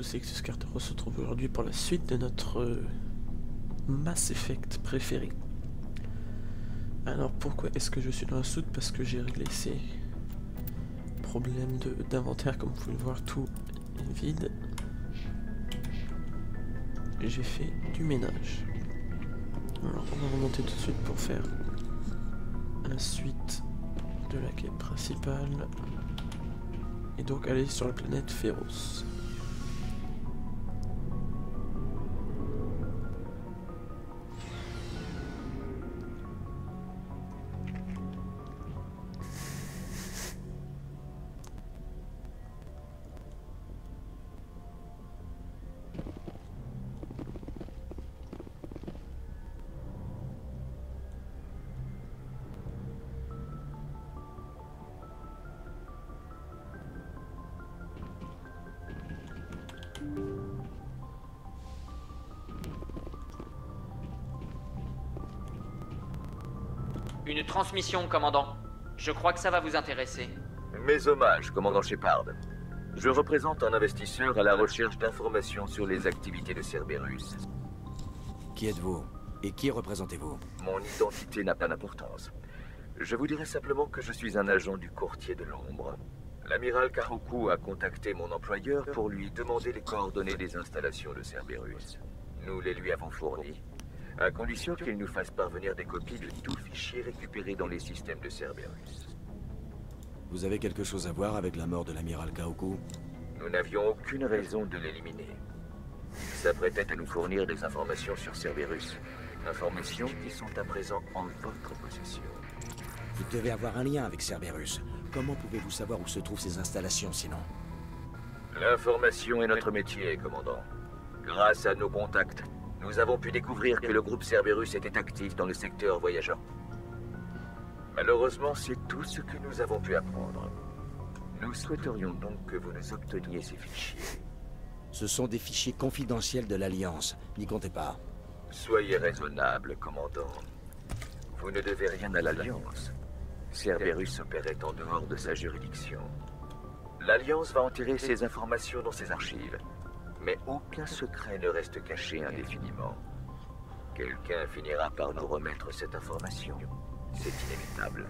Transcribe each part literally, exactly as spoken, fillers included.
c'est que Scarter se trouve aujourd'hui pour la suite de notre euh, Mass Effect préféré. Alors pourquoi est-ce que je suis dans la soute? Parce que j'ai réglé ces problèmes d'inventaire, comme vous pouvez le voir, tout est vide. J'ai fait du ménage. Alors on va remonter tout de suite pour faire la suite de la quête principale. Et donc aller sur la planète Féroce. Une transmission, commandant. Je crois que ça va vous intéresser. Mes hommages, commandant Shepard. Je représente un investisseur à la recherche d'informations sur les activités de Cerberus. Qui êtes-vous? Et qui représentez-vous? Mon identité n'a pas d'importance. Je vous dirai simplement que je suis un agent du courtier de l'ombre. L'amiral Kahoku a contacté mon employeur pour lui demander les coordonnées des installations de Cerberus. Nous les lui avons fournies, à condition qu'il nous fasse parvenir des copies de tout fichier récupéré dans les systèmes de Cerberus. Vous avez quelque chose à voir avec la mort de l'amiral Kahoku? Nous n'avions aucune raison de l'éliminer. Il s'apprêtait à nous fournir des informations sur Cerberus. Informations qui sont à présent en votre possession. Vous devez avoir un lien avec Cerberus. Comment pouvez-vous savoir où se trouvent ces installations, sinon? L'information est notre métier, commandant. Grâce à nos contacts, nous avons pu découvrir que le groupe Cerberus était actif dans le secteur voyageur. Malheureusement, c'est tout ce que nous avons pu apprendre. Nous souhaiterions donc que vous nous obteniez ces fichiers. Ce sont des fichiers confidentiels de l'Alliance. N'y comptez pas. Soyez raisonnable, commandant. Vous ne devez rien à l'Alliance. Cerberus opérait en dehors de sa juridiction. L'Alliance va enterrer ces informations dans ses archives. Mais aucun secret ne reste caché indéfiniment. Quelqu'un finira par nous remettre cette information. C'est inévitable.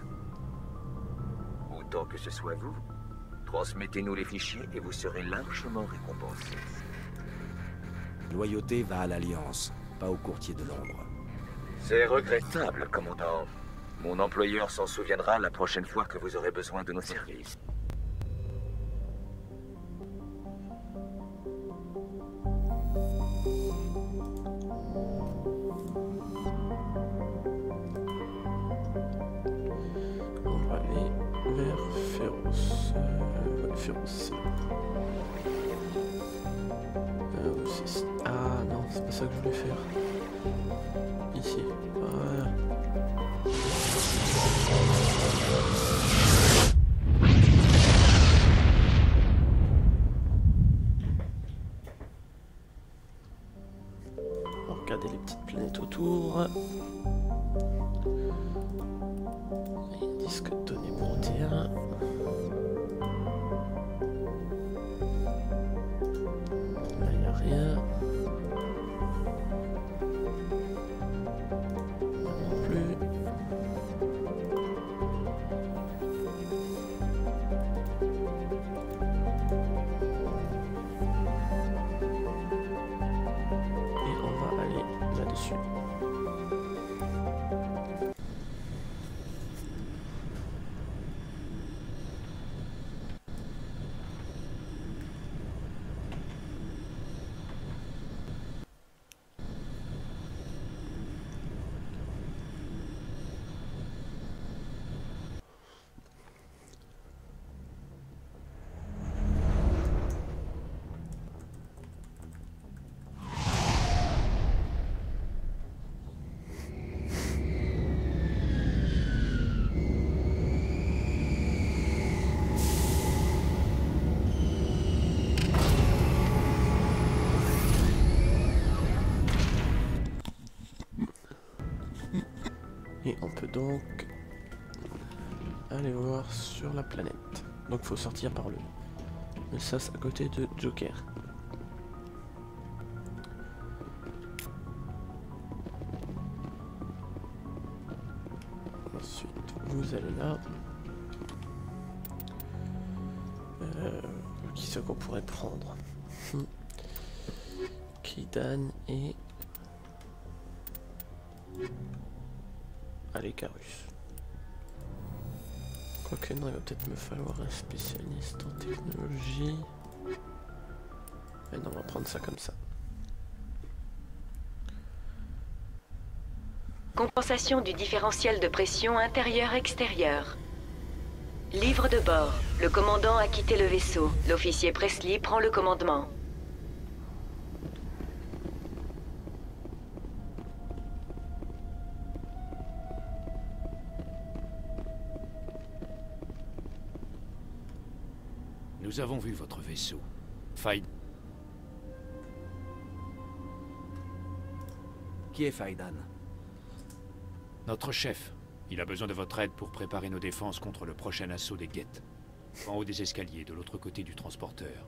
Autant que ce soit vous, transmettez-nous les fichiers et vous serez largement récompensés. Loyauté va à l'Alliance, pas au courtier de l'ombre. C'est regrettable, commandant. Mon employeur s'en souviendra la prochaine fois que vous aurez besoin de nos services. On va aller vers Féroce. Euh, ouais, Féroce. Euh, c'est... Ah non, c'est pas ça que je voulais faire. Ici. Voilà. On va regarder les petites planètes autour. Et disque de données protéins. Là, il n'y a rien. Là non plus. Et on va aller là-dessus. Et on peut donc aller voir sur la planète. Donc faut sortir par le, le sas à côté de Joker. vous allez là. Euh, qui c'est qu'on pourrait prendre? Kidan et... Allez, Carus. Quoique non, il va peut-être me falloir un spécialiste en technologie. Mais non, on va prendre ça comme ça. Compensation du différentiel de pression intérieur-extérieur. Livre de bord. Le commandant a quitté le vaisseau. L'officier Presley prend le commandement. Nous avons vu votre vaisseau. Faïd... Qui est Faidan? Notre chef. Il a besoin de votre aide pour préparer nos défenses contre le prochain assaut des Geth. En haut des escaliers, de l'autre côté du transporteur.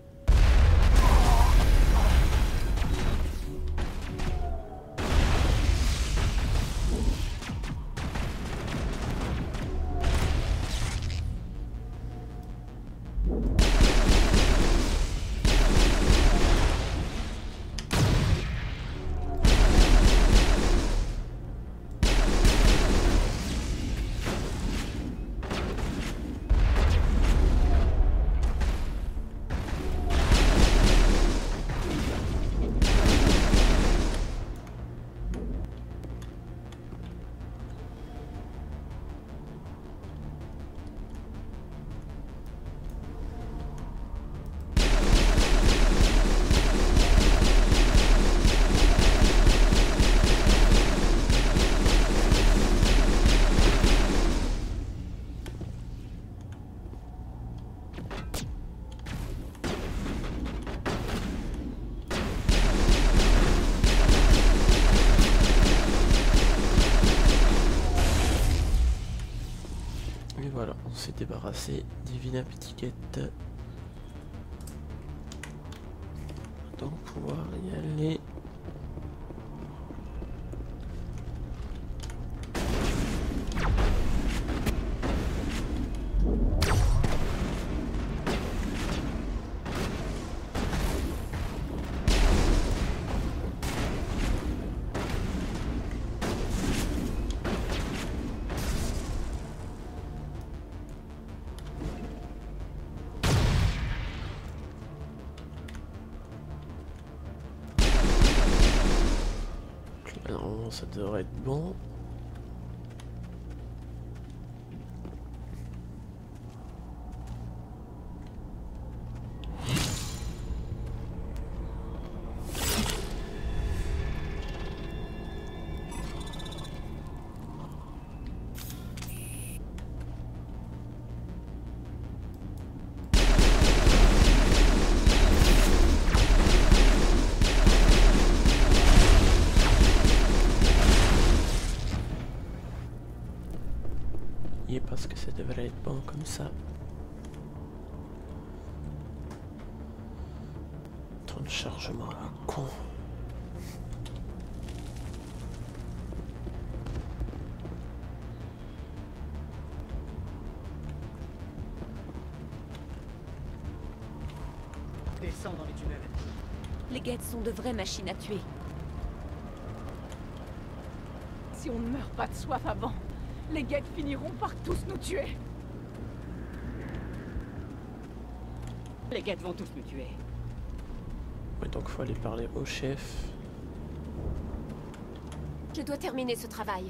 s'est débarrassé des vilaines étiquettes. Donc pouvoir y aller. Normalement ça devrait être bon. Parce que ça devrait être bon comme ça. Temps de chargement à con. Descends dans les tunnels. Les Geth sont de vraies machines à tuer. Si on ne meurt pas de soif avant, les Geth finiront par tous nous tuer. Les Geth vont tous nous tuer. Ouais, donc faut aller parler au chef. Je dois terminer ce travail.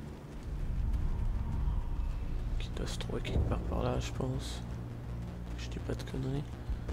Qui doit se trouver quelque part par là, je pense. Je dis pas de conneries.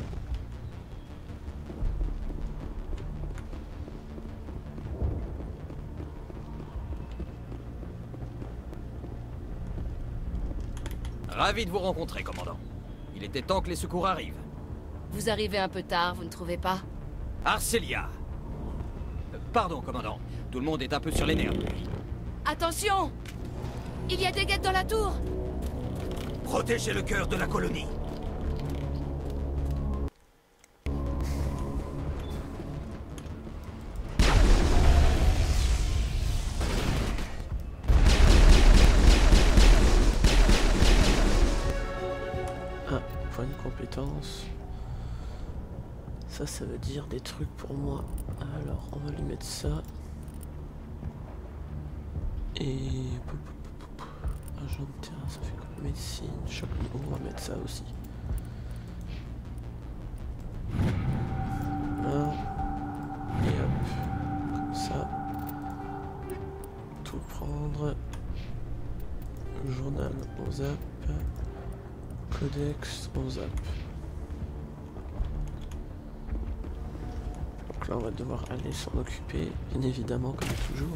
Ravi de vous rencontrer, commandant. Il était temps que les secours arrivent. Vous arrivez un peu tard, vous ne trouvez pas? Arcelia. Euh, Pardon, commandant. Tout le monde est un peu sur les nerfs. Attention! Il y a des Geth dans la tour! Protégez le cœur de la colonie. ça, ça veut dire des trucs pour moi. Alors, on va lui mettre ça. Et... agent de terrain, ça fait quoi? Médecine, choc, on va mettre ça aussi. Là. Et hop. Comme ça. Tout prendre. Journal, on zappe. Codex, on zappe. Donc là, on va devoir aller s'en occuper, bien évidemment, comme toujours.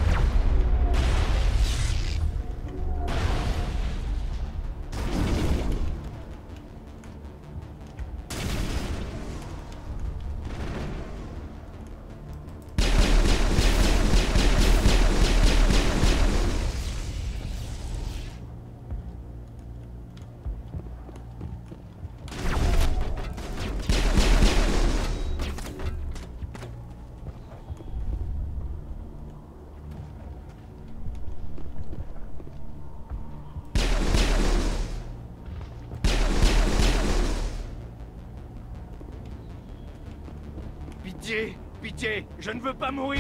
Pitié, pitié, je ne veux pas mourir.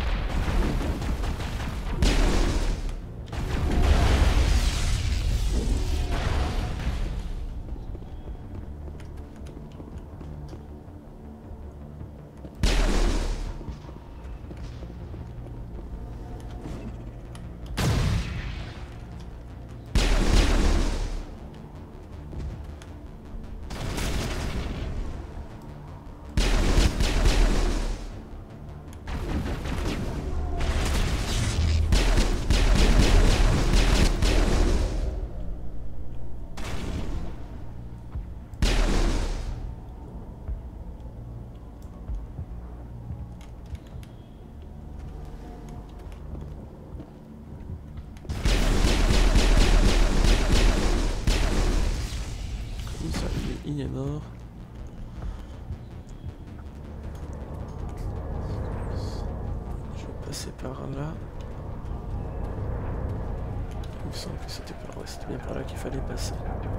Il est mort. Je vais passer par là. Il me semble que c'était par là, c'était bien par là qu'il fallait passer.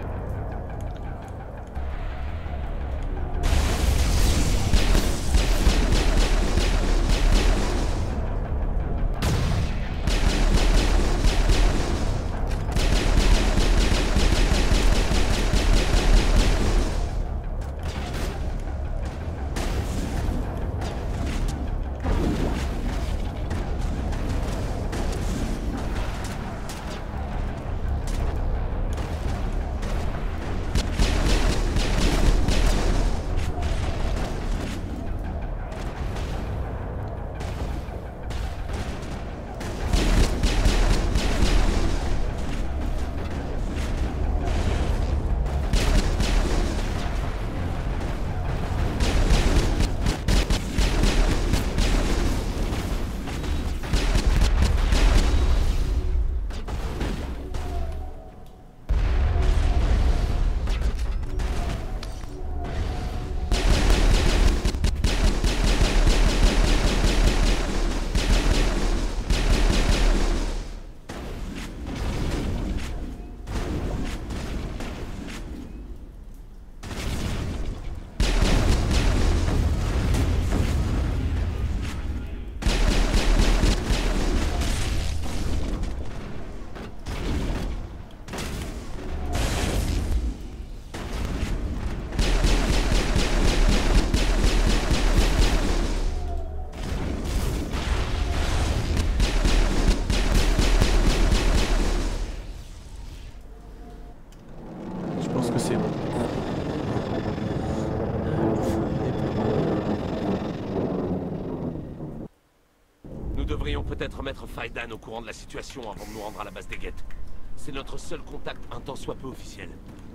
Nous devrions peut-être mettre Faidan au courant de la situation avant de nous rendre à la base des Geth. C'est notre seul contact, un tant soit peu officiel.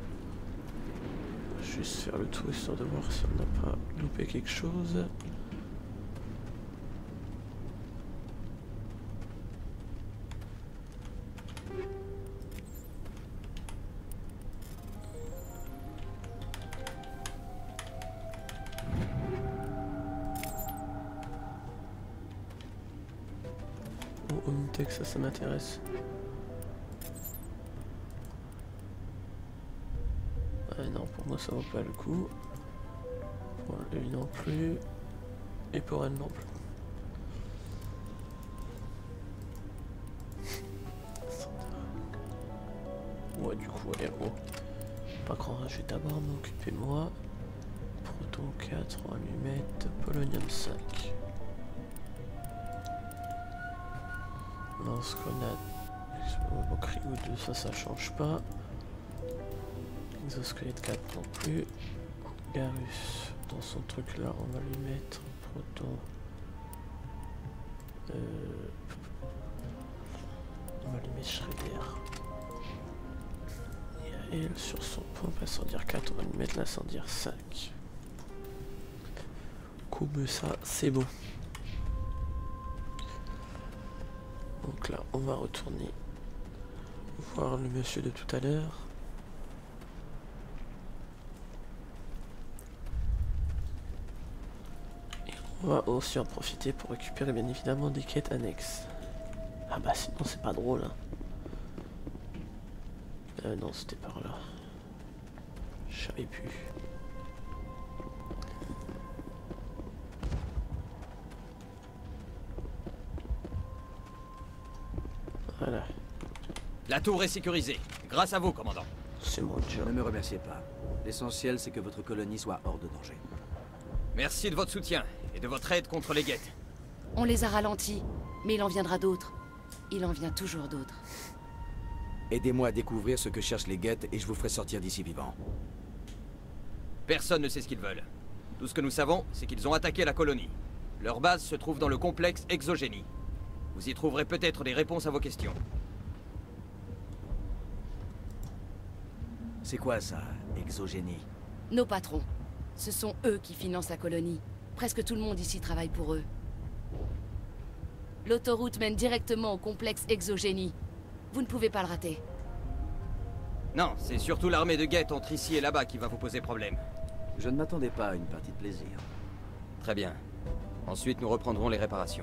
Juste faire le tour histoire de voir si on n'a pas loupé quelque chose. Oh, Omnitech, ça, ça m'intéresse. Ouais, non, pour moi ça vaut pas le coup. Voilà. lui non plus. Et pour elle non plus. Ouais, du coup, héros. Pas grand, je vais d'abord m'occuper moi. Proton quatre, on va lui mettre polonium cinq. Lance-grenade. Au cryo deux, ça, ça change pas. Exosquelette quatre non plus. Garus, dans son truc là, on va lui mettre proton. Euh... On va lui mettre Shredder. Et elle, sur son pompe incendiaire quatre, on va lui mettre l'incendiaire cinq. Comme ça, c'est bon. Donc là, on va retourner voir le monsieur de tout à l'heure. Et on va aussi en profiter pour récupérer bien évidemment des quêtes annexes. Ah bah sinon c'est pas drôle hein. Euh, non, c'était par là. Je savais plus. Voilà. La tour est sécurisée, grâce à vous, commandant. C'est mon job. Ne me remerciez pas. L'essentiel, c'est que votre colonie soit hors de danger. Merci de votre soutien et de votre aide contre les guettes. On les a ralentis, mais il en viendra d'autres. Il en vient toujours d'autres. Aidez-moi à découvrir ce que cherchent les guettes et je vous ferai sortir d'ici vivant. Personne ne sait ce qu'ils veulent. Tout ce que nous savons, c'est qu'ils ont attaqué la colonie. Leur base se trouve dans le complexe Exogénie. Vous y trouverez peut-être des réponses à vos questions. C'est quoi ça, Exogénie? Nos patrons. Ce sont eux qui financent la colonie. Presque tout le monde ici travaille pour eux. L'autoroute mène directement au complexe Exogénie. Vous ne pouvez pas le rater. Non, c'est surtout l'armée de guettes entre ici et là-bas qui va vous poser problème. Je ne m'attendais pas à une partie de plaisir. Très bien. Ensuite, nous reprendrons les réparations.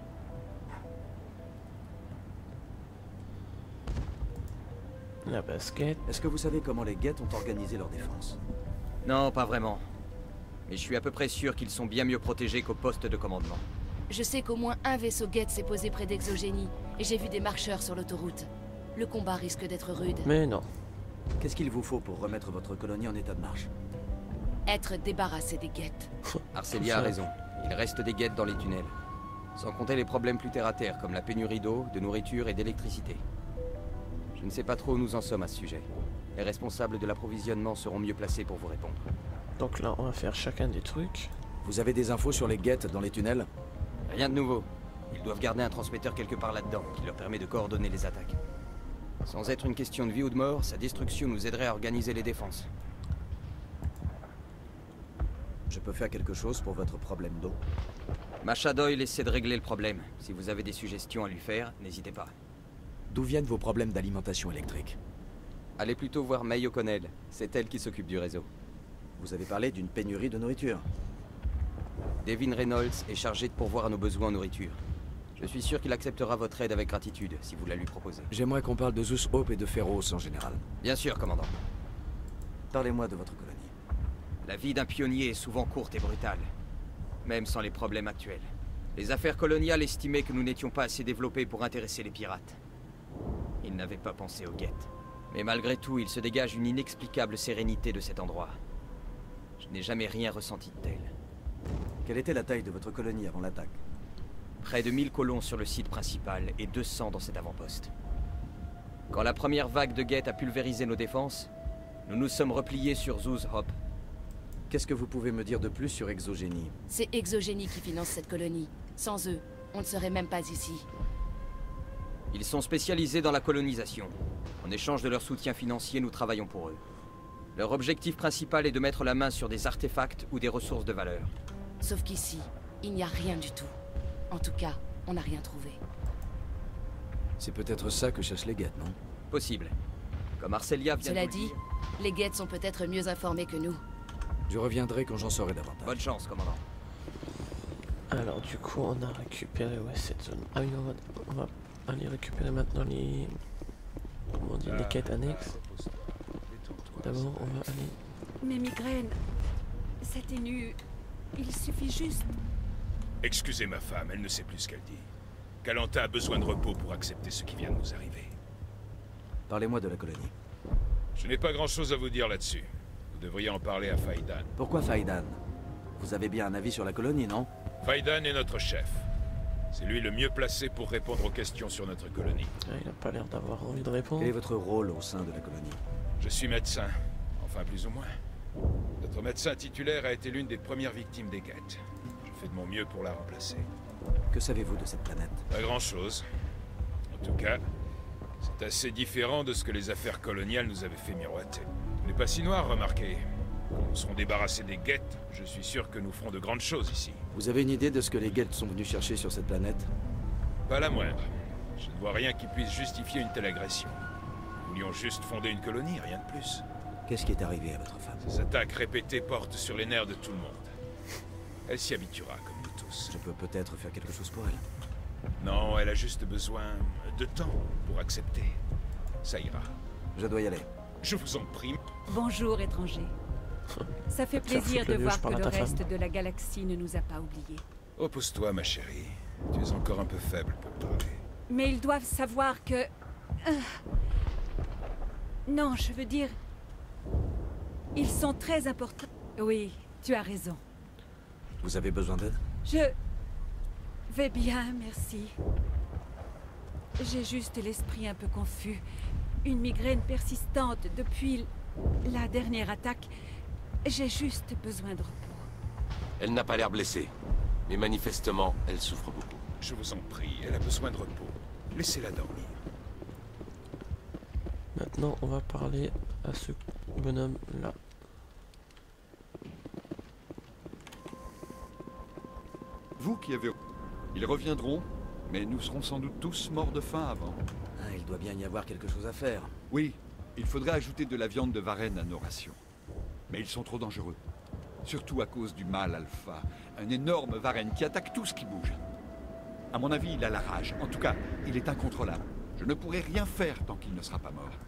La basket. Est-ce que vous savez comment les guettes ont organisé leur défense? Non, pas vraiment. Mais je suis à peu près sûr qu'ils sont bien mieux protégés qu'au poste de commandement. Je sais qu'au moins un vaisseau guette s'est posé près d'Exogénie, et j'ai vu des marcheurs sur l'autoroute. Le combat risque d'être rude. Mais non. Qu'est-ce qu'il vous faut pour remettre votre colonie en état de marche? Être débarrassé des guettes. Arcelia a raison. Il reste des guettes dans les tunnels. Sans compter les problèmes plus terre-à-terre, comme la pénurie d'eau, de nourriture et d'électricité. Je ne sais pas trop où nous en sommes à ce sujet. Les responsables de l'approvisionnement seront mieux placés pour vous répondre. Donc là, on va faire chacun des trucs. Vous avez des infos sur les guettes dans les tunnels? Rien de nouveau. Ils doivent garder un transmetteur quelque part là-dedans, qui leur permet de coordonner les attaques. Sans être une question de vie ou de mort, sa destruction nous aiderait à organiser les défenses. Je peux faire quelque chose pour votre problème d'eau? Masha Doyle essaie de régler le problème. Si vous avez des suggestions à lui faire, n'hésitez pas. D'où viennent vos problèmes d'alimentation électrique? Allez plutôt voir May O'Connell. C'est elle qui s'occupe du réseau. Vous avez parlé d'une pénurie de nourriture. Devin Reynolds est chargé de pourvoir à nos besoins en nourriture. Je suis sûr qu'il acceptera votre aide avec gratitude, si vous la lui proposez. J'aimerais qu'on parle de Zeus Hope et de Phéros en général. Bien sûr, commandant. Parlez-moi de votre colonie. La vie d'un pionnier est souvent courte et brutale, même sans les problèmes actuels. Les affaires coloniales estimaient que nous n'étions pas assez développés pour intéresser les pirates. Ils n'avaient pas pensé aux guettes. Mais malgré tout, il se dégage une inexplicable sérénité de cet endroit. Je n'ai jamais rien ressenti de tel. Quelle était la taille de votre colonie avant l'attaque? Près de mille colons sur le site principal et deux cents dans cet avant-poste. Quand la première vague de guettes a pulvérisé nos défenses, nous nous sommes repliés sur Zeus Hope. Qu'est-ce que vous pouvez me dire de plus sur Exogénie? C'est Exogénie qui finance cette colonie. Sans eux, on ne serait même pas ici. Ils sont spécialisés dans la colonisation. En échange de leur soutien financier, nous travaillons pour eux. Leur objectif principal est de mettre la main sur des artefacts ou des ressources de valeur. Sauf qu'ici, il n'y a rien du tout. En tout cas, on n'a rien trouvé. C'est peut-être ça que cherchent les guettes, non? Possible. Comme Arcelia vient Cela de vous le dit, dire. les guettes sont peut-être mieux informés que nous. Je reviendrai quand j'en saurai davantage. Bonne chance, commandant. Alors du coup, on a récupéré ouais, cette zone. Ah oui, on va, on va aller récupérer maintenant les... Comment on dit, les quêtes annexes. D'abord, on va aller... Mes migraines s'atténuent Il suffit juste... Excusez ma femme, elle ne sait plus ce qu'elle dit. Kalanta a besoin de repos pour accepter ce qui vient de nous arriver. Parlez-moi de la colonie. Je n'ai pas grand-chose à vous dire là-dessus. Vous devriez en parler à Faidan. Pourquoi Faidan? Vous avez bien un avis sur la colonie, non? Faidan est notre chef. C'est lui le mieux placé pour répondre aux questions sur notre colonie. Ah, il n'a pas l'air d'avoir envie de répondre. Quel est votre rôle au sein de la colonie? Je suis médecin. Enfin, plus ou moins. Notre médecin titulaire a été l'une des premières victimes des Geth. Je fais de mon mieux pour la remplacer. Que savez-vous de cette planète? Pas grand-chose. En tout cas, c'est assez différent de ce que les affaires coloniales nous avaient fait miroiter. On n'est pas si noir, remarquez. Quand nous serons débarrassés des Geth, je suis sûr que nous ferons de grandes choses ici. Vous avez une idée de ce que les Geth sont venus chercher sur cette planète? Pas la moindre. Je ne vois rien qui puisse justifier une telle agression. Nous voulions juste fonder une colonie, rien de plus. Qu'est-ce qui est arrivé à votre femme? Ces attaques répétées portent sur les nerfs de tout le monde. Elle s'y habituera, comme nous tous. Je peux peut-être faire quelque chose pour elle. Non, elle a juste besoin de temps pour accepter. Ça ira. Je dois y aller. Je vous en prie. Bonjour, étranger. Ça fait Tiens, plaisir foutre le de lieu, voir je que parle à le ta reste femme. de la galaxie ne nous a pas oubliés. Repose-toi, ma chérie. Tu es encore un peu faible pour parler. Mais ils doivent savoir que... Euh, Non, je veux dire... Ils sont très importants. Oui, tu as raison. Vous avez besoin d'aide? Je... vais bien, merci. J'ai juste l'esprit un peu confus. Une migraine persistante depuis la dernière attaque. J'ai juste besoin de repos. Elle n'a pas l'air blessée. Mais manifestement, elle souffre beaucoup. Je vous en prie, elle a besoin de repos. Laissez-la dormir. Maintenant, on va parler à ce bonhomme-là. Vous qui avez... Ils reviendront, mais nous serons sans doute tous morts de faim avant. Ah, il doit bien y avoir quelque chose à faire. Oui, il faudrait ajouter de la viande de varenne à nos rations. Mais ils sont trop dangereux. Surtout à cause du mâle alpha. Un énorme varenne qui attaque tout ce qui bouge. À mon avis, il a la rage. En tout cas, il est incontrôlable. Je ne pourrai rien faire tant qu'il ne sera pas mort.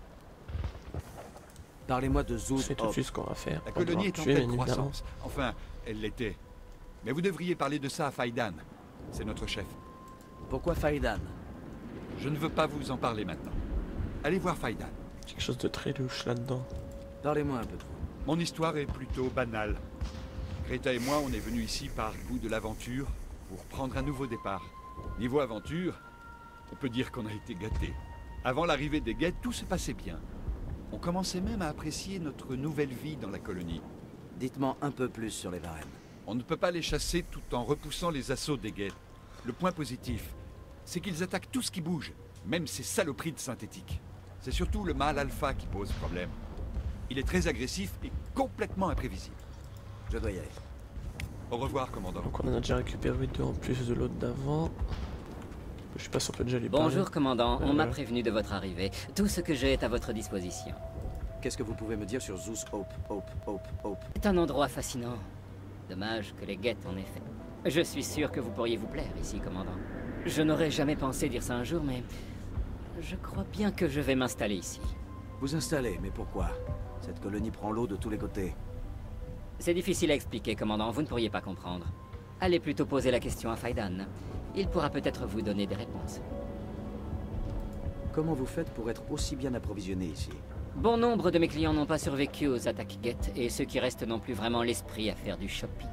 Parlez-moi de Zeus. C'est tout de suite ce qu'on va faire. La On va colonie devoir est en tuer, pleine bien évidemment. croissance. Enfin, elle l'était. Mais vous devriez parler de ça à Faidan. C'est notre chef. Pourquoi Faidan? Je ne veux pas vous en parler maintenant. Allez voir Faidan. Quelque chose de très louche là-dedans. Parlez-moi un peu de vous. Mon histoire est plutôt banale. Greta et moi, on est venus ici par goût de l'aventure pour prendre un nouveau départ. Niveau aventure, on peut dire qu'on a été gâtés. Avant l'arrivée des Geth, tout se passait bien. On commençait même à apprécier notre nouvelle vie dans la colonie. Dites-moi un peu plus sur les Varenne. On ne peut pas les chasser tout en repoussant les assauts des Geth. Le point positif, c'est qu'ils attaquent tout ce qui bouge, même ces saloperies de synthétiques. C'est surtout le mâle alpha qui pose problème. Il est très agressif et complètement imprévisible. Je dois y aller. Au revoir, commandant. Donc on en a déjà récupéré deux en plus de l'autre d'avant. Je sais pas si on peut déjà lui parler. Bonjour, commandant. On Euh, m'a prévenu de votre arrivée. Tout ce que j'ai est à votre disposition. Qu'est-ce que vous pouvez me dire sur Zeus Hope, Hope, Hope, Hope? C'est un endroit fascinant. Dommage que les Geth, en effet. Je suis sûr que vous pourriez vous plaire ici, commandant. Je n'aurais jamais pensé dire ça un jour, mais... je crois bien que je vais m'installer ici. Vous installez, mais pourquoi? Cette colonie prend l'eau de tous les côtés. C'est difficile à expliquer, commandant. Vous ne pourriez pas comprendre. Allez plutôt poser la question à Faidan. Il pourra peut-être vous donner des réponses. Comment vous faites pour être aussi bien approvisionné ici? Bon nombre de mes clients n'ont pas survécu aux attaques Geth, et ceux qui restent n'ont plus vraiment l'esprit à faire du shopping.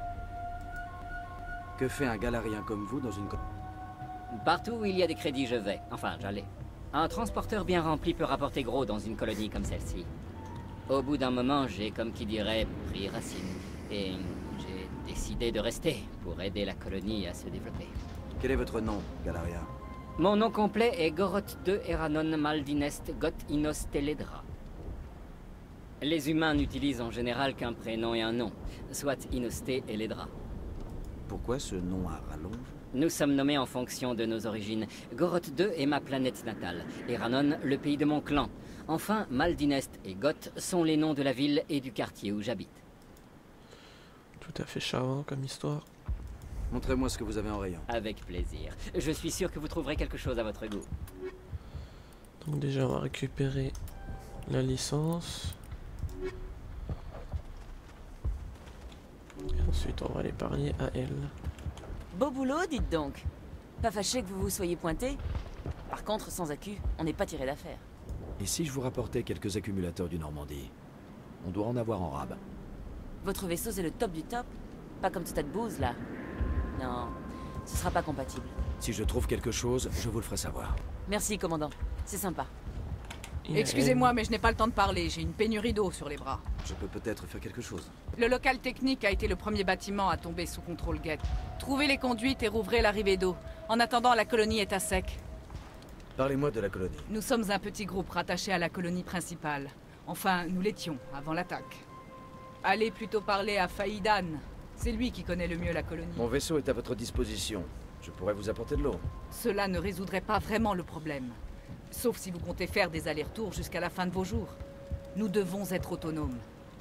Que fait un galarien comme vous dans une... co- Partout où il y a des crédits, je vais. Enfin, j'allais. Un transporteur bien rempli peut rapporter gros dans une colonie comme celle-ci. Au bout d'un moment, j'ai, comme qui dirait, pris racine. Et j'ai décidé de rester pour aider la colonie à se développer. Quel est votre nom, galarien? Mon nom complet est Goroth deux Eranon Maldinest Goth Inos Teledra. Les humains n'utilisent en général qu'un prénom et un nom, soit Inoste et Ledra. Pourquoi ce nom à rallonge? Nous sommes nommés en fonction de nos origines. Goroth deux est ma planète natale, Eranon, le pays de mon clan. Enfin, Maldinest et Goth sont les noms de la ville et du quartier où j'habite. Tout à fait charmant comme histoire. Montrez-moi ce que vous avez en rayon. Avec plaisir. Je suis sûr que vous trouverez quelque chose à votre goût. Donc déjà on va récupérer la licence. Et Ensuite, on va l'épargner à elle. Beau boulot, dites donc. Pas fâché que vous vous soyez pointé. Par contre, sans accu, on n'est pas tiré d'affaire. Et si je vous rapportais quelques accumulateurs du Normandie? On doit en avoir en rab. Votre vaisseau, c'est le top du top. Pas comme ce tas de bouse, là. Non, ce sera pas compatible. Si je trouve quelque chose, je vous le ferai savoir. Merci, commandant. C'est sympa. Excusez-moi, mais je n'ai pas le temps de parler. J'ai une pénurie d'eau sur les bras. Je peux peut-être faire quelque chose. Le local technique a été le premier bâtiment à tomber sous contrôle Geth. Trouvez les conduites et rouvrez l'arrivée d'eau. En attendant, la colonie est à sec. Parlez-moi de la colonie. Nous sommes un petit groupe rattaché à la colonie principale. Enfin, nous l'étions, avant l'attaque. Allez plutôt parler à Faïdan. C'est lui qui connaît le mieux la colonie. Mon vaisseau est à votre disposition. Je pourrais vous apporter de l'eau. Cela ne résoudrait pas vraiment le problème. Sauf si vous comptez faire des allers-retours jusqu'à la fin de vos jours. Nous devons être autonomes.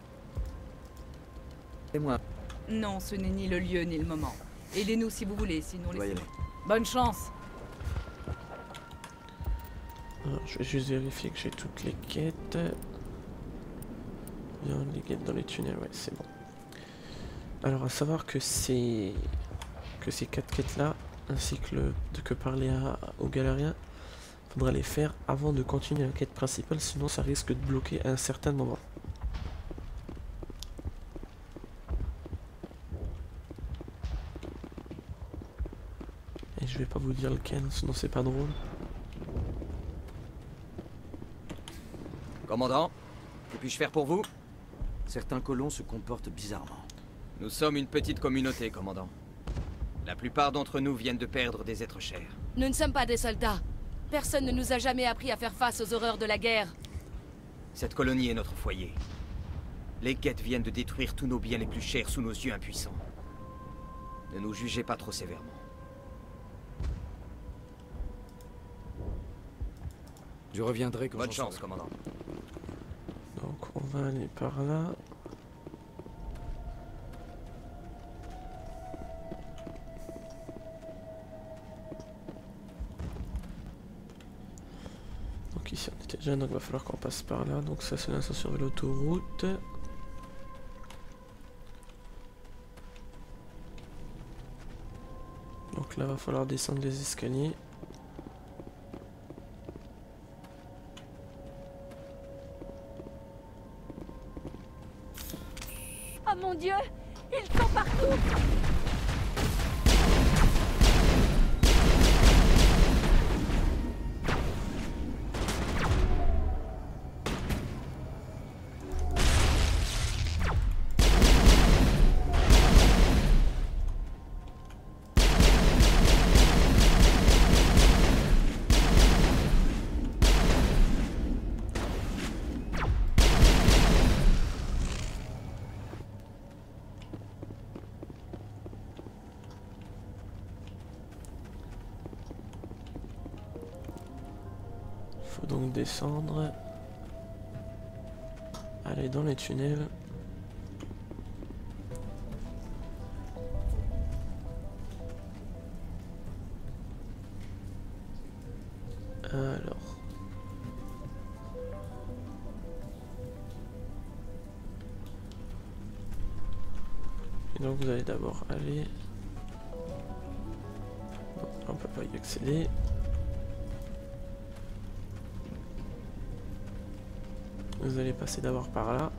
Et moi? Non, ce n'est ni le lieu ni le moment. Aidez-nous si vous voulez, sinon laissez-nous. Bonne chance. Alors, je vais juste vérifier que j'ai toutes les quêtes. Bien, les quêtes dans les tunnels, ouais, c'est bon. Alors, à savoir que ces que ces quatre quêtes-là, ainsi que le que parler à, aux galériens, faudra les faire avant de continuer la quête principale, sinon ça risque de bloquer à un certain moment. Et je vais pas vous dire lequel, sinon c'est pas drôle. Commandant, que puis-je faire pour vous? Certains colons se comportent bizarrement. Nous sommes une petite communauté, commandant. La plupart d'entre nous viennent de perdre des êtres chers. Nous ne sommes pas des soldats. Personne ne nous a jamais appris à faire face aux horreurs de la guerre. Cette colonie est notre foyer. Les Geth viennent de détruire tous nos biens les plus chers sous nos yeux impuissants. Ne nous jugez pas trop sévèrement. Je reviendrai quand Bonne chance, commandant. Donc on va aller par là. Donc ici on était déjà, donc il va falloir qu'on passe par là. Donc ça c'est l'instant sur l'autoroute. Donc là va falloir descendre les escaliers. Oh mon Dieu, ils sont partout! Faut donc descendre, aller dans les tunnels. Alors. Et donc vous allez d'abord aller. Bon, on peut pas y accéder. Vous allez passer d'abord par là.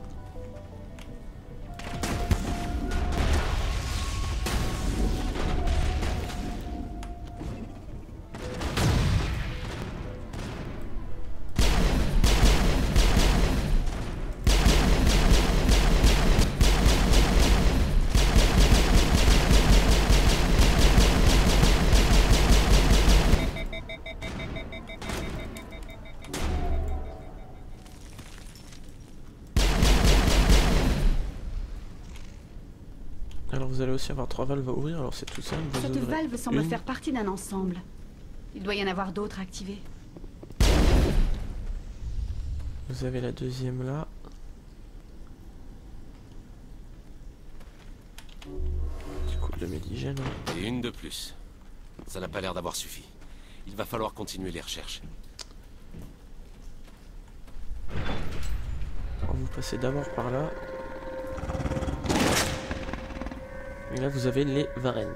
Alors vous allez aussi avoir trois valves à ouvrir, alors c'est tout simple. Cette valve semble une. faire partie d'un ensemble. Il doit y en avoir d'autres activés. Vous avez la deuxième là. Du coup de médigène. Hein. Et une de plus. Ça n'a pas l'air d'avoir suffi. Il va falloir continuer les recherches. Alors vous passez d'abord par là. Et là vous avez les Varenne.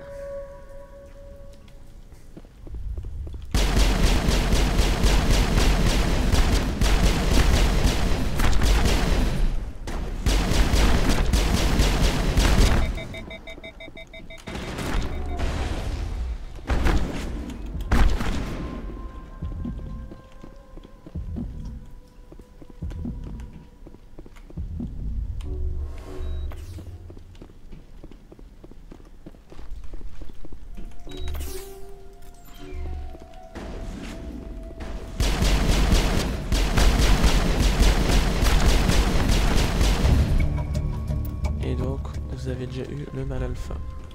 Vous avez déjà eu le mal alpha.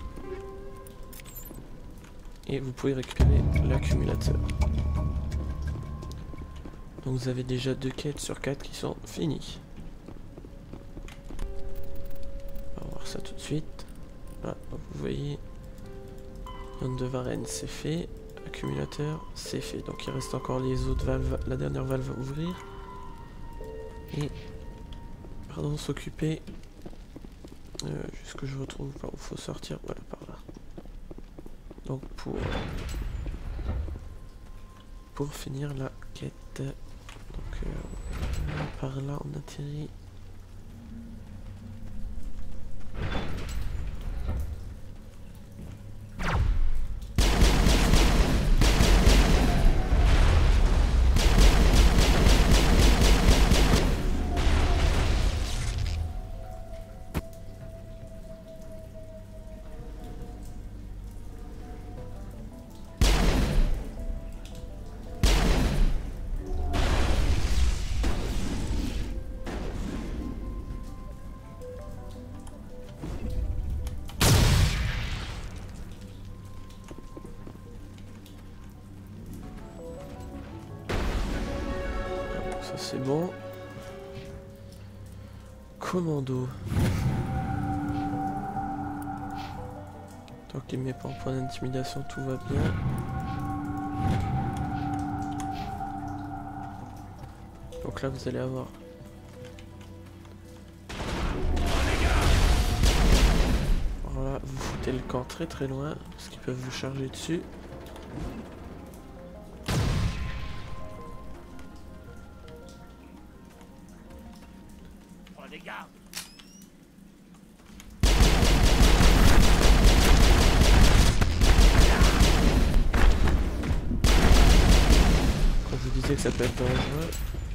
Et vous pouvez récupérer l'accumulateur. Donc vous avez déjà deux quêtes sur quatre qui sont finies. On va voir ça tout de suite. Voilà, donc vous voyez, Yonne de Varenne c'est fait, accumulateur c'est fait. Donc il reste encore les autres valves, la dernière valve à ouvrir. Et pardon, s'occuper. Euh, juste que je retrouve par où il faut sortir, voilà par là. Donc pour pour finir la quête, donc euh, par là on atterrit. Ça c'est bon. Commando. Tant qu'il ne met pas en point d'intimidation, tout va bien. Donc là vous allez avoir voilà, vous foutez le camp très très loin parce qu'ils peuvent vous charger dessus. Quand je vous disais que ça peut être dangereux.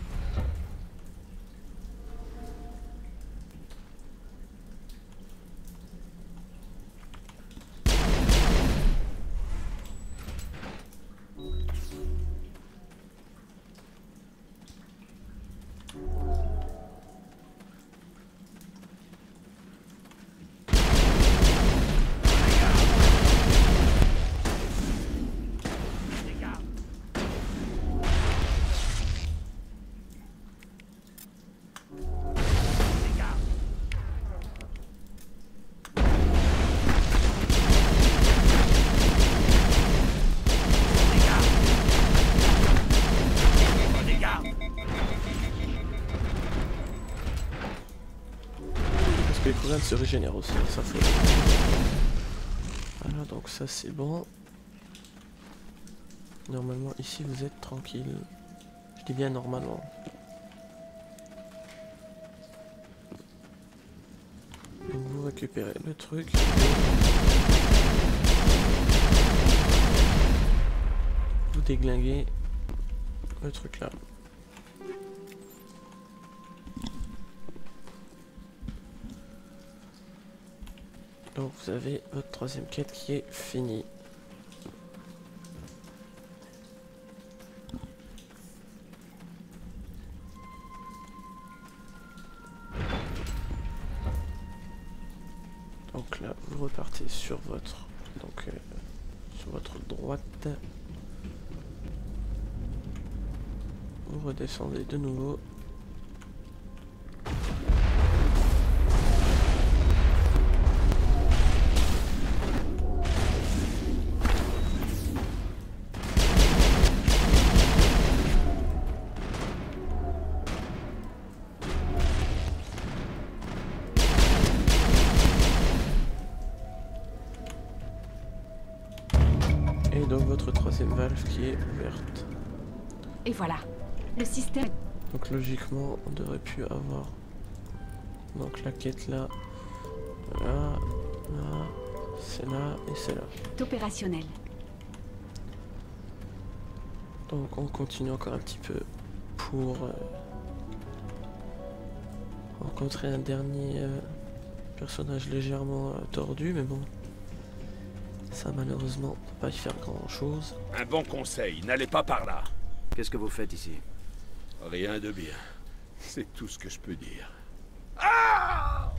Les couronnes se régénèrent aussi, ça faut. Voilà, donc ça c'est bon. Normalement ici vous êtes tranquille. Je dis bien normalement. Donc vous récupérez le truc. Vous déglinguez le truc là. Donc vous avez votre troisième quête qui est finie. Donc là vous repartez sur votre donc euh, sur votre droite. Vous redescendez de nouveau. Et donc votre troisième valve qui est ouverte. Et voilà. Le système... Donc logiquement, on devrait plus avoir... Donc la quête là, là, là, c'est là et c'est là. est opérationnel. Donc on continue encore un petit peu pour euh, rencontrer un dernier euh, personnage légèrement euh, tordu, mais bon, ça malheureusement ne peut pas y faire grand chose. Un bon conseil, n'allez pas par là. Qu'est-ce que vous faites ici? Rien de bien. C'est tout ce que je peux dire. Ah,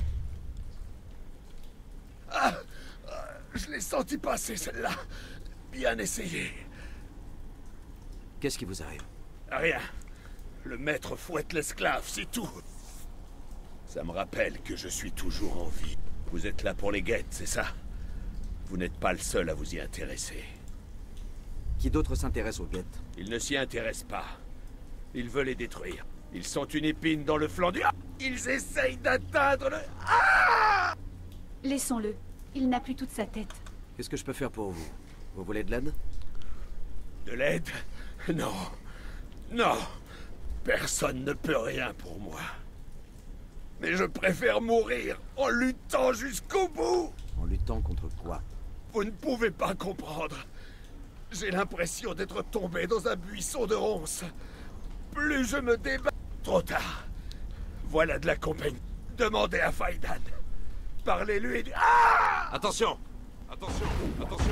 ah, je l'ai senti passer, celle-là. Bien essayé. Qu'est-ce qui vous arrive? Rien. Le maître fouette l'esclave, c'est tout. Ça me rappelle que je suis toujours en vie. Vous êtes là pour les guettes, c'est ça? Vous n'êtes pas le seul à vous y intéresser. Qui d'autre s'intéresse aux guettes? Ils ne s'y intéressent pas. Ils veulent les détruire. Ils sont une épine dans le flanc du... Ils essayent d'atteindre le... Ah! Laissons-le. Il n'a plus toute sa tête. Qu'est-ce que je peux faire pour vous? Vous voulez de l'aide? De l'aide? Non. Non. Personne ne peut rien pour moi. Mais je préfère mourir en luttant jusqu'au bout. En luttant contre quoi? Vous ne pouvez pas comprendre. J'ai l'impression d'être tombé dans un buisson de ronces. Plus je me débat... Trop tard. Voilà de la compagnie. Demandez à Faidan. Parlez-lui et... Ah! Attention! Attention! Attention!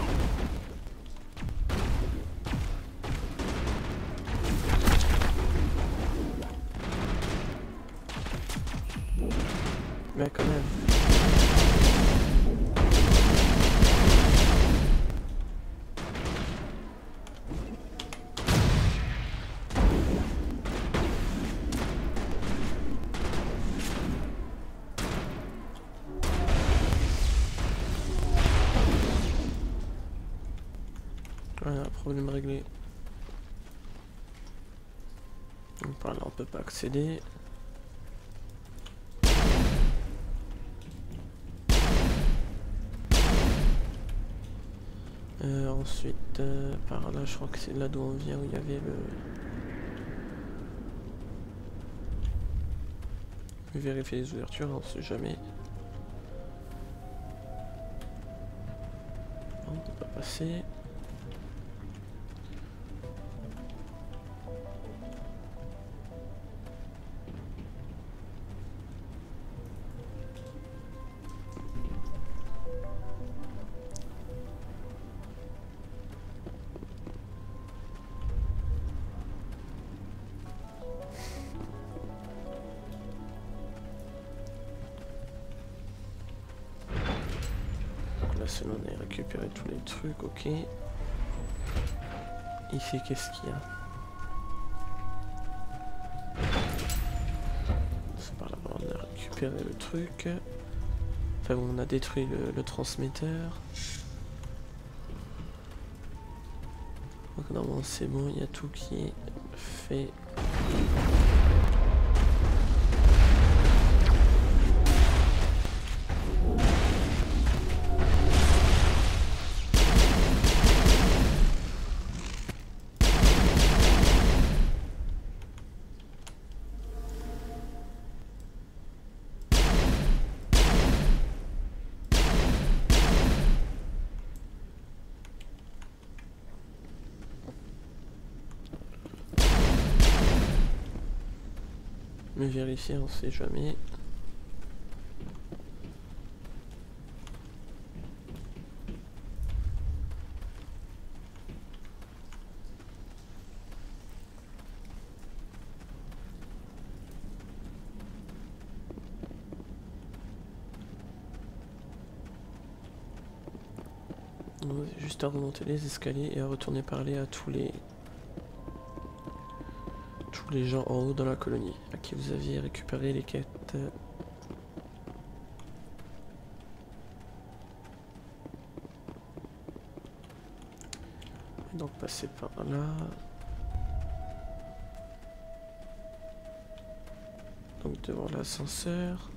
Mais quand même. Voilà, problème réglé. Donc par là on peut pas accéder. Euh, ensuite, euh, par là, je crois que c'est là d'où on vient, où il y avait le... Vérifier les ouvertures, on sait jamais. On ne peut pas passer. On a récupéré tous les trucs, ok. Ici, qu'est-ce qu'il y a? C'est par là, on a récupéré le truc. Enfin, on a détruit le, le transmetteur. Donc normalement c'est bon, il y a tout qui est fait. Mais vérifier, on sait jamais. On a juste à remonter les escaliers et à retourner parler à tous les tous les gens en haut dans la colonie à qui vous aviez récupéré les quêtes. Et donc passer par là. Donc devant l'ascenseur.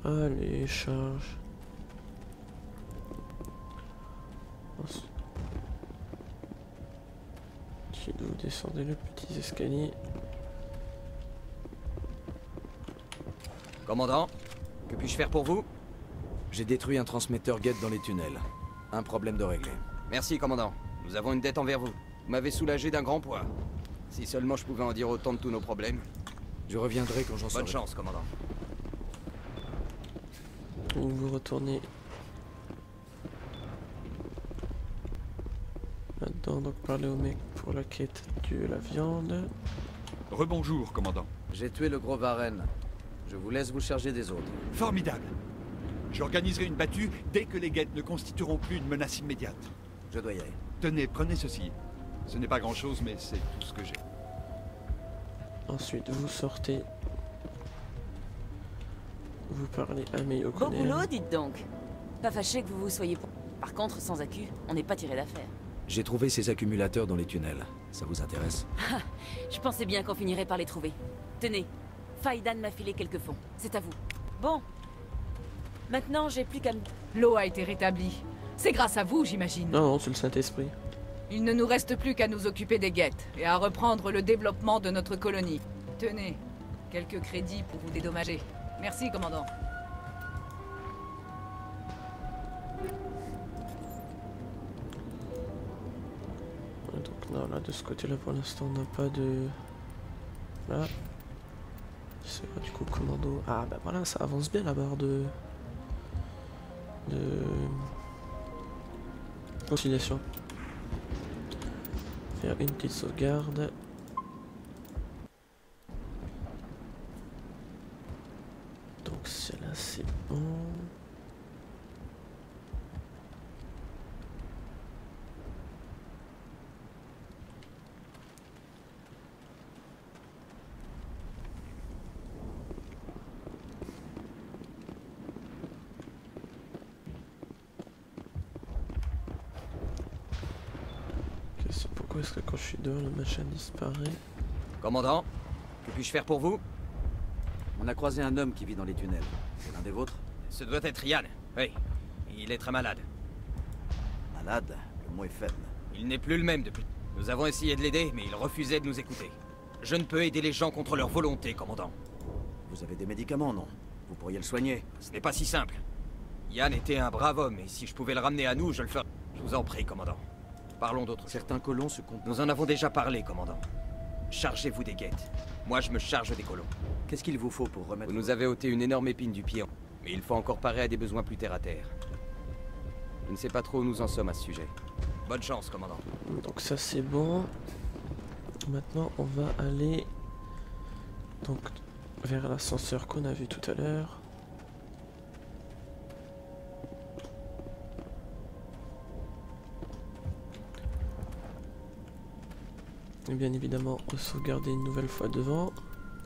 Allez, charge. Ensuite, vous descendez le petit escalier. Commandant, que puis-je faire pour vous? J'ai détruit un transmetteur Geth dans les tunnels. Un problème de régler. Merci, commandant. Nous avons une dette envers vous. Vous m'avez soulagé d'un grand poids. Si seulement je pouvais en dire autant de tous nos problèmes. Je reviendrai quand j'en saurai. Bonne chance, commandant. Où vous retournez là-dedans, donc parler au mec pour la quête de la viande. Rebonjour, commandant. J'ai tué le gros Varenne. Je vous laisse vous charger des autres. Formidable. J'organiserai une battue dès que les Geth ne constitueront plus une menace immédiate. Je dois y aller. Tenez, prenez ceci. Ce n'est pas grand-chose, mais c'est tout ce que j'ai. Ensuite, vous sortez. Vous parlez à Meio Beau Connell. boulot, dites donc. Pas fâché que vous vous soyez... Par contre, sans accu, on n'est pas tiré d'affaire. J'ai trouvé ces accumulateurs dans les tunnels. Ça vous intéresse? Je pensais bien qu'on finirait par les trouver. Tenez, Faidan m'a filé quelques fonds. C'est à vous. Bon. Maintenant, j'ai plus qu'à me... L'eau a été rétablie. C'est grâce à vous, j'imagine. Non, non, c'est le Saint-Esprit. Il ne nous reste plus qu'à nous occuper des Geth et à reprendre le développement de notre colonie. Tenez, quelques crédits pour vous dédommager. Merci, commandant. Donc non, là, de ce côté-là, pour l'instant, on n'a pas de... Là. C'est du coup commando. Ah, bah voilà, ça avance bien la barre de... De... Conciliation. Faire une petite sauvegarde. Donc celle-là c'est bon. Pourquoi est-ce que quand je suis dehors, le machin disparaît? Commandant, que puis-je faire pour vous? On a croisé un homme qui vit dans les tunnels. C'est l'un des vôtres? Ce doit être Yann. Oui, il est très malade. Malade? Le mot est faible. Il n'est plus le même depuis. Nous avons essayé de l'aider, mais il refusait de nous écouter. Je ne peux aider les gens contre leur volonté, commandant. Vous avez des médicaments, non? Vous pourriez le soigner. Ce n'est pas si simple. Yann était un brave homme, et si je pouvais le ramener à nous, je le ferais. Je vous en prie, commandant. Parlons d'autres. Certains colons se comportent... Nous en avons déjà parlé, commandant. Chargez-vous des Geth. Moi, je me charge des colons. Qu'est-ce qu'il vous faut pour remettre... Vous nous avez ôté une énorme épine du pied, mais il faut encore parer à des besoins plus terre-à-terre. Je ne sais pas trop où nous en sommes à ce sujet. Bonne chance, commandant. Donc ça, c'est bon. Maintenant, on va aller... Donc, vers l'ascenseur qu'on a vu tout à l'heure. Et bien évidemment, sauvegarder une nouvelle fois devant.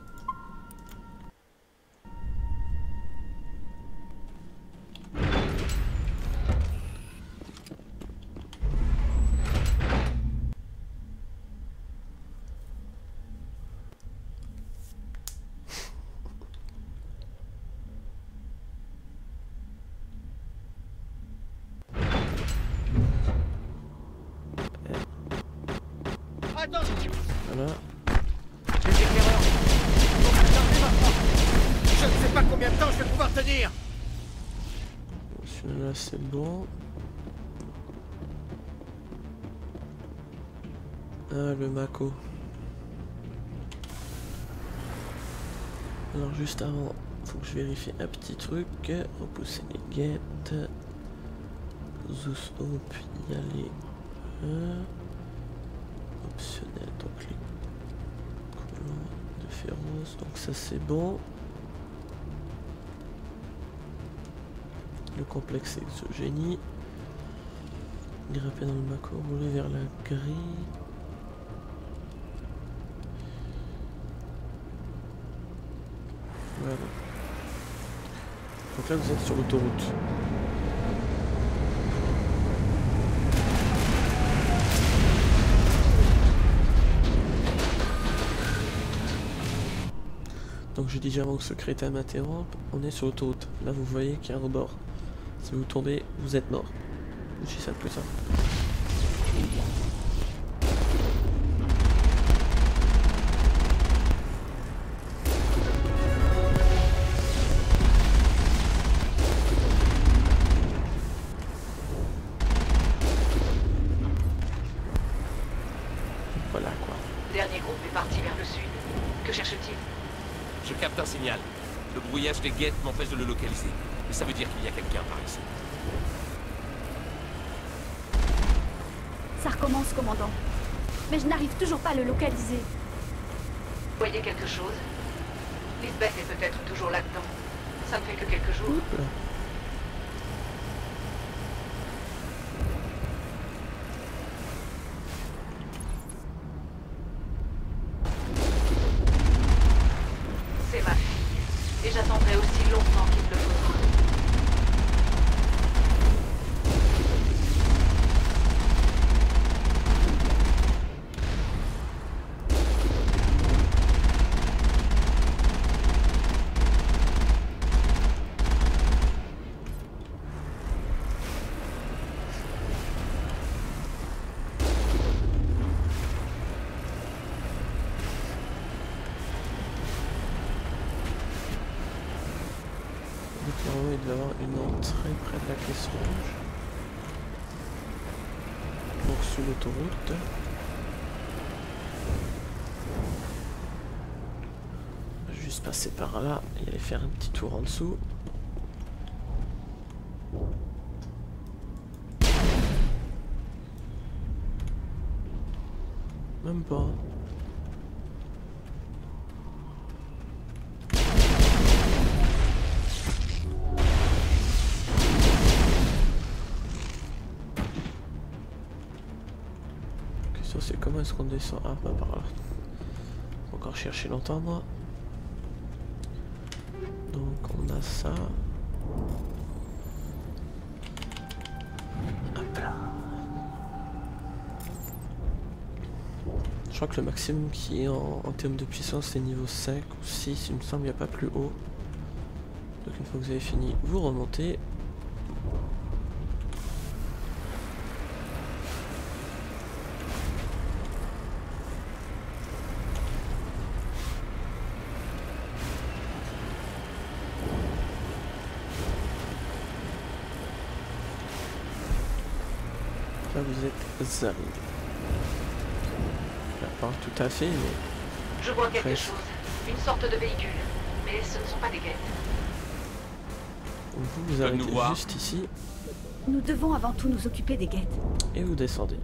Voilà. Les éclaireurs. Je ne sais pas combien de temps je vais pouvoir tenir. Celui-là c'est bon. Ah, le Mako. Alors juste avant, faut que je vérifie un petit truc. Repousser les Geth. Zeus Hope, y aller. Euh, optionnel, donc les colons de féroce, donc ça c'est bon. Le complexe exogénie. Grimper dans le Mako, rouler vers la grille. Voilà. Donc là vous êtes sur l'autoroute. Donc Donc j'ai dit déjà avant que ce crétin m'interrompe, on est sur l'autoroute. Là vous voyez qu'il y a un rebord. Si vous tombez, vous êtes mort. Aussi simple que ça. Voilà quoi. Dernier groupe est parti vers le sud. Que cherche-t-il? Je capte un signal. Le brouillage des guettes m'empêche de le localiser. Mais ça veut dire qu'il y a quelqu'un par ici. Ça recommence, commandant. Mais je n'arrive toujours pas à le localiser. Vous voyez quelque chose? Lisbeth est peut-être toujours là-dedans. Ça ne fait que quelques jours. Oups. C'est ma fille. Et j'attendrai aussi longtemps qu'il le faudra. Normalement, il doit y avoir une entrée près de la caisse rouge. Donc sous l'autoroute. On va juste passer par là et aller faire un petit tour en dessous. Même pas. C'est comment est-ce qu'on descend? Ah, pas par là. Encore chercher longtemps, moi. Donc, on a ça. Hop là. Je crois que le maximum qui est en, en termes de puissance, c'est niveau cinq ou six. Il me semble qu'il n'y a pas plus haut. Donc, une fois que vous avez fini, vous remontez. Là vous êtes arrivé. Pas tout à fait, mais... Je vois quelque presque. chose. Une sorte de véhicule. Mais ce ne sont pas des guettes. Vous vous arrêtez juste ici Nous devons avant tout nous occuper des guettes. et vous descendez.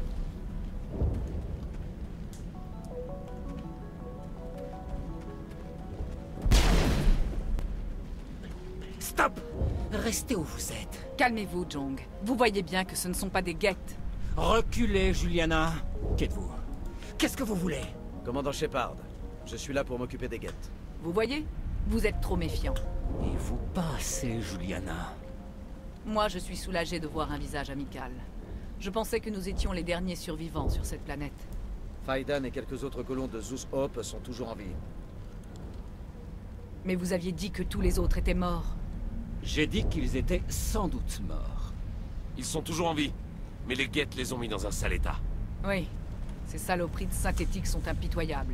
Stop! Restez où vous êtes. Calmez-vous, Jong. Vous voyez bien que ce ne sont pas des guettes. Reculez, Juliana. Qu'êtes-vous? Qu'est-ce que vous voulez? Commandant Shepard, je suis là pour m'occuper des guettes. Vous voyez? Vous êtes trop méfiant. Et vous passez, Juliana. Moi, je suis soulagé de voir un visage amical. Je pensais que nous étions les derniers survivants sur cette planète. Faidan et quelques autres colons de Zeus Hope sont toujours en vie. Mais vous aviez dit que tous les autres étaient morts. J'ai dit qu'ils étaient sans doute morts. Ils sont toujours en vie, mais les guettes les ont mis dans un sale état. Oui, ces saloperies synthétiques sont impitoyables.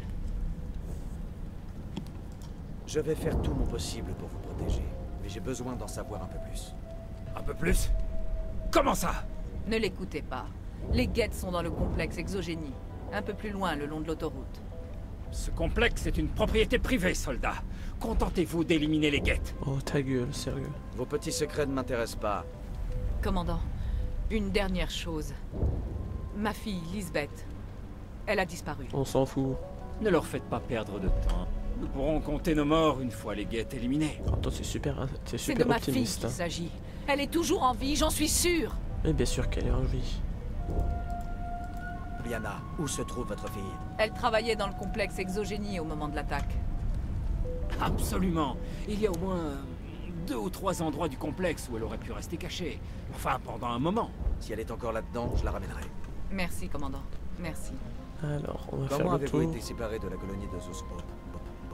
Je vais faire tout mon possible pour vous protéger, mais j'ai besoin d'en savoir un peu plus. Un peu plus? Comment ça? Ne l'écoutez pas. Les guettes sont dans le complexe Exogénie, un peu plus loin le long de l'autoroute. Ce complexe est une propriété privée, soldat. Contentez-vous d'éliminer les guettes. Oh ta gueule, sérieux. Vos petits secrets ne m'intéressent pas. Commandant, une dernière chose. Ma fille, Lisbeth, elle a disparu. On s'en fout. Ne leur faites pas perdre de temps. Nous pourrons compter nos morts une fois les guettes éliminées. Oh, toi, c'est super, hein, c'est C'est super de ma fille optimiste. qu'il Hein. s'agit. Elle est toujours en vie, j'en suis sûre. Mais bien sûr qu'elle est en vie. Juliana, où se trouve votre fille? Elle travaillait dans le complexe Exogénie au moment de l'attaque. Absolument. Il y a au moins euh, deux ou trois endroits du complexe où elle aurait pu rester cachée. Enfin, pendant un moment. Si elle est encore là-dedans, je la ramènerai. Merci, commandant. Merci. Alors, on va Comment faire le avez-vous tour. été séparé de la colonie de Zeus Hope?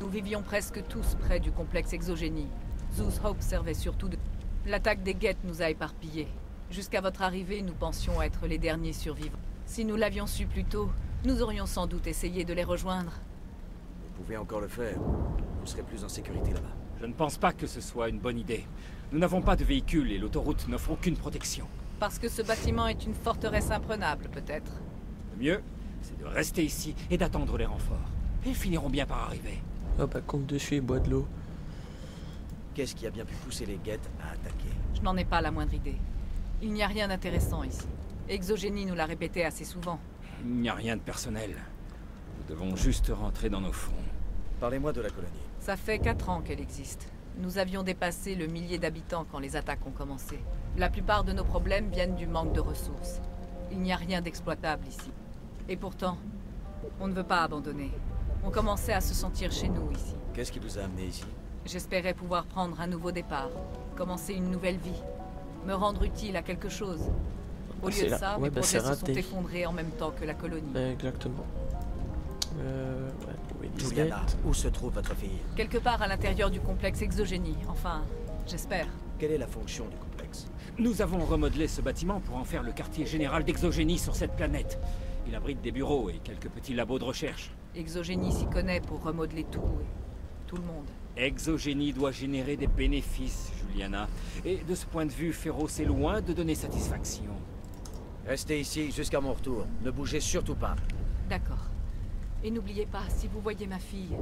Nous vivions presque tous près du complexe Exogénie. Zeus Hope servait surtout de... L'attaque des Geth nous a éparpillés. Jusqu'à votre arrivée, nous pensions être les derniers survivants. Si nous l'avions su plus tôt, nous aurions sans doute essayé de les rejoindre. Vous pouvez encore le faire. Vous serez plus en sécurité là-bas. Je ne pense pas que ce soit une bonne idée. Nous n'avons pas de véhicule et l'autoroute n'offre aucune protection. Parce que ce bâtiment est une forteresse imprenable, peut-être. Le mieux, c'est de rester ici et d'attendre les renforts. Ils finiront bien par arriver. Oh bah compte dessus et bois de l'eau. Qu'est-ce qui a bien pu pousser les Geth à attaquer? Je n'en ai pas la moindre idée. Il n'y a rien d'intéressant ici. Exogénie nous l'a répété assez souvent. Il n'y a rien de personnel. Nous devons juste rentrer dans nos fonds. Parlez-moi de la colonie. Ça fait quatre ans qu'elle existe. Nous avions dépassé le millier d'habitants quand les attaques ont commencé. La plupart de nos problèmes viennent du manque de ressources. Il n'y a rien d'exploitable ici. Et pourtant, on ne veut pas abandonner. On commençait à se sentir chez nous ici. Qu'est-ce qui vous a amené ici? J'espérais pouvoir prendre un nouveau départ, commencer une nouvelle vie, me rendre utile à quelque chose. Au lieu de ça, ouais, mes bah projets se sont raté. effondrés en même temps que la colonie. Exactement. Euh, ouais, où est Juliana, Lisbeth? où se trouve votre fille? Quelque part à l'intérieur du complexe Exogénie, enfin, j'espère. Quelle est la fonction du complexe? Nous avons remodelé ce bâtiment pour en faire le quartier général d'Exogénie sur cette planète. Il abrite des bureaux et quelques petits labos de recherche. Exogénie s'y connaît pour remodeler tout et tout le monde. Exogénie doit générer des bénéfices, Juliana. Et de ce point de vue, Féroce est loin de donner satisfaction. Restez ici jusqu'à mon retour. Ne bougez surtout pas. D'accord. Et n'oubliez pas, si vous voyez ma fille...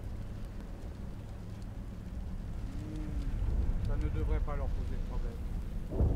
Ça ne devrait pas leur poser de problème.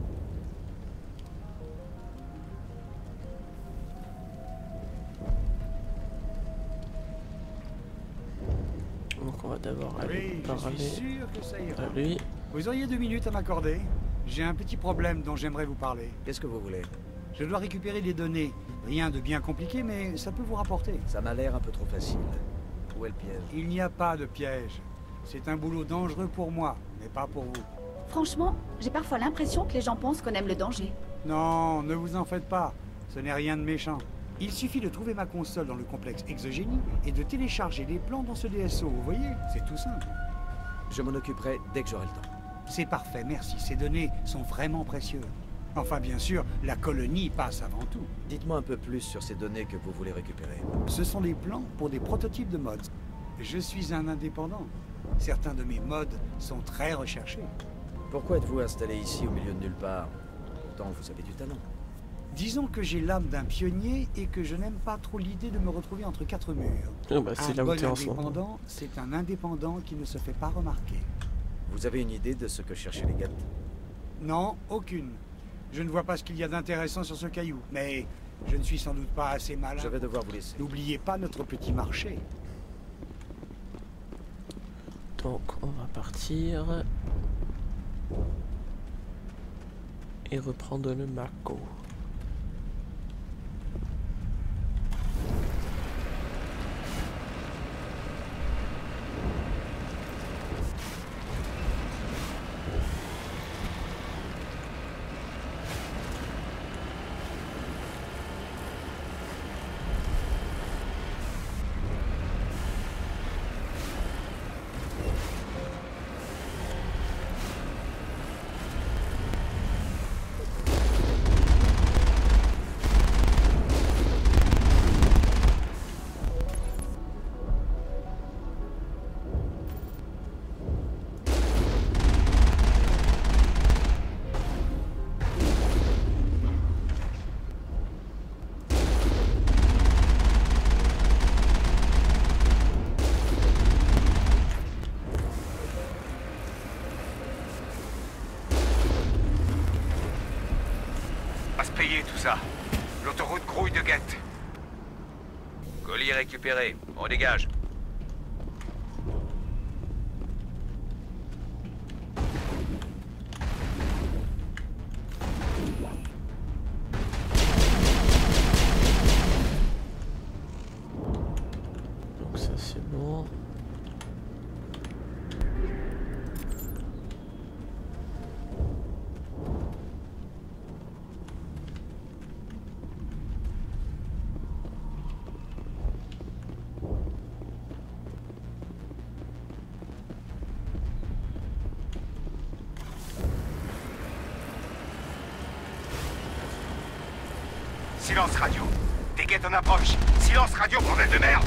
Donc on va d'abord aller Oui, parler je suis sûr que ça ira. à lui. Vous auriez deux minutes à m'accorder? J'ai un petit problème dont j'aimerais vous parler. Qu'est-ce que vous voulez? Je dois récupérer des données. Rien de bien compliqué, mais ça peut vous rapporter. Ça m'a l'air un peu trop facile. Où est le piège? Il n'y a pas de piège. C'est un boulot dangereux pour moi, mais pas pour vous. Franchement, j'ai parfois l'impression que les gens pensent qu'on aime le danger. Non, ne vous en faites pas. Ce n'est rien de méchant. Il suffit de trouver ma console dans le complexe Exogénie et de télécharger les plans dans ce D S O, vous voyez? C'est tout simple. Je m'en occuperai dès que j'aurai le temps. C'est parfait, merci. Ces données sont vraiment précieuses. Enfin, bien sûr, la colonie passe avant tout. Dites-moi un peu plus sur ces données que vous voulez récupérer. Ce sont des plans pour des prototypes de mods. Je suis un indépendant. Certains de mes mods sont très recherchés. Pourquoi êtes-vous installé ici au milieu de nulle part? Pourtant, vous avez du talent. Disons que j'ai l'âme d'un pionnier et que je n'aime pas trop l'idée de me retrouver entre quatre murs. Oh bah, c'est un là où bon t'es en ce moment. indépendant, c'est un indépendant qui ne se fait pas remarquer. Vous avez une idée de ce que cherchaient les Geth? Non, aucune. Je ne vois pas ce qu'il y a d'intéressant sur ce caillou, mais je ne suis sans doute pas assez malin. Je vais devoir vous laisser. N'oubliez pas notre petit marché. Donc on va partir et reprendre le Mako. Payer tout ça. L'autoroute grouille de Geth. Colis récupéré. On dégage. Donc ça c'est bon. Silence radio. Des guettes en approche. Silence radio, bordel de merde.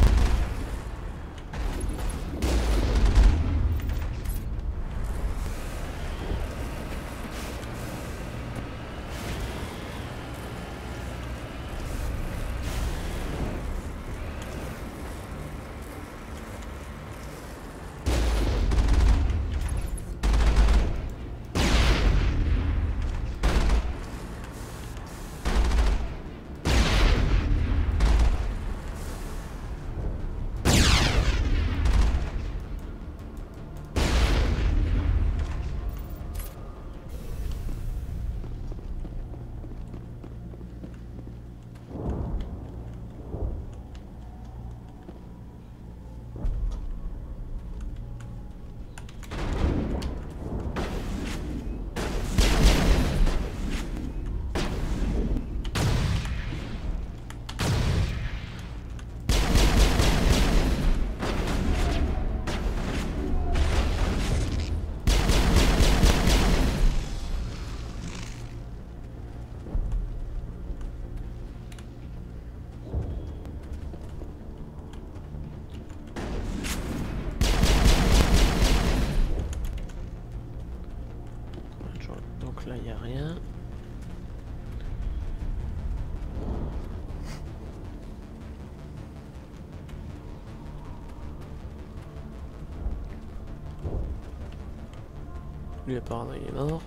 Là, il n'y a rien. Lui, apparemment, il est mort.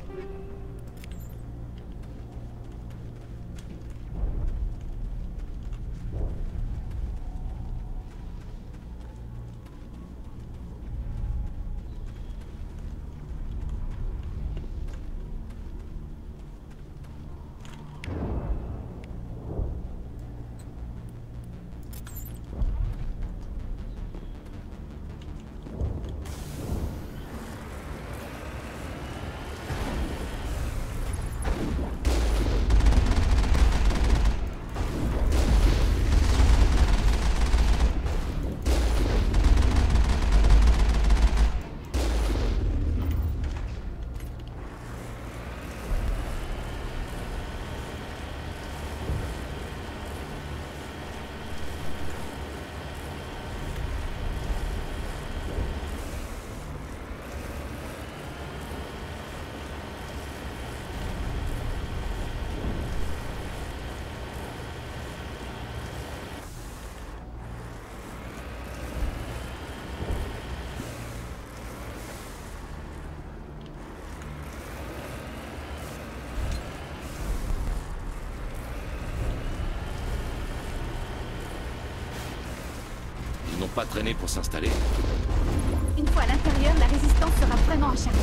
Ils n'ont pas traîné pour s'installer. Une fois à l'intérieur, la résistance sera vraiment acharnée.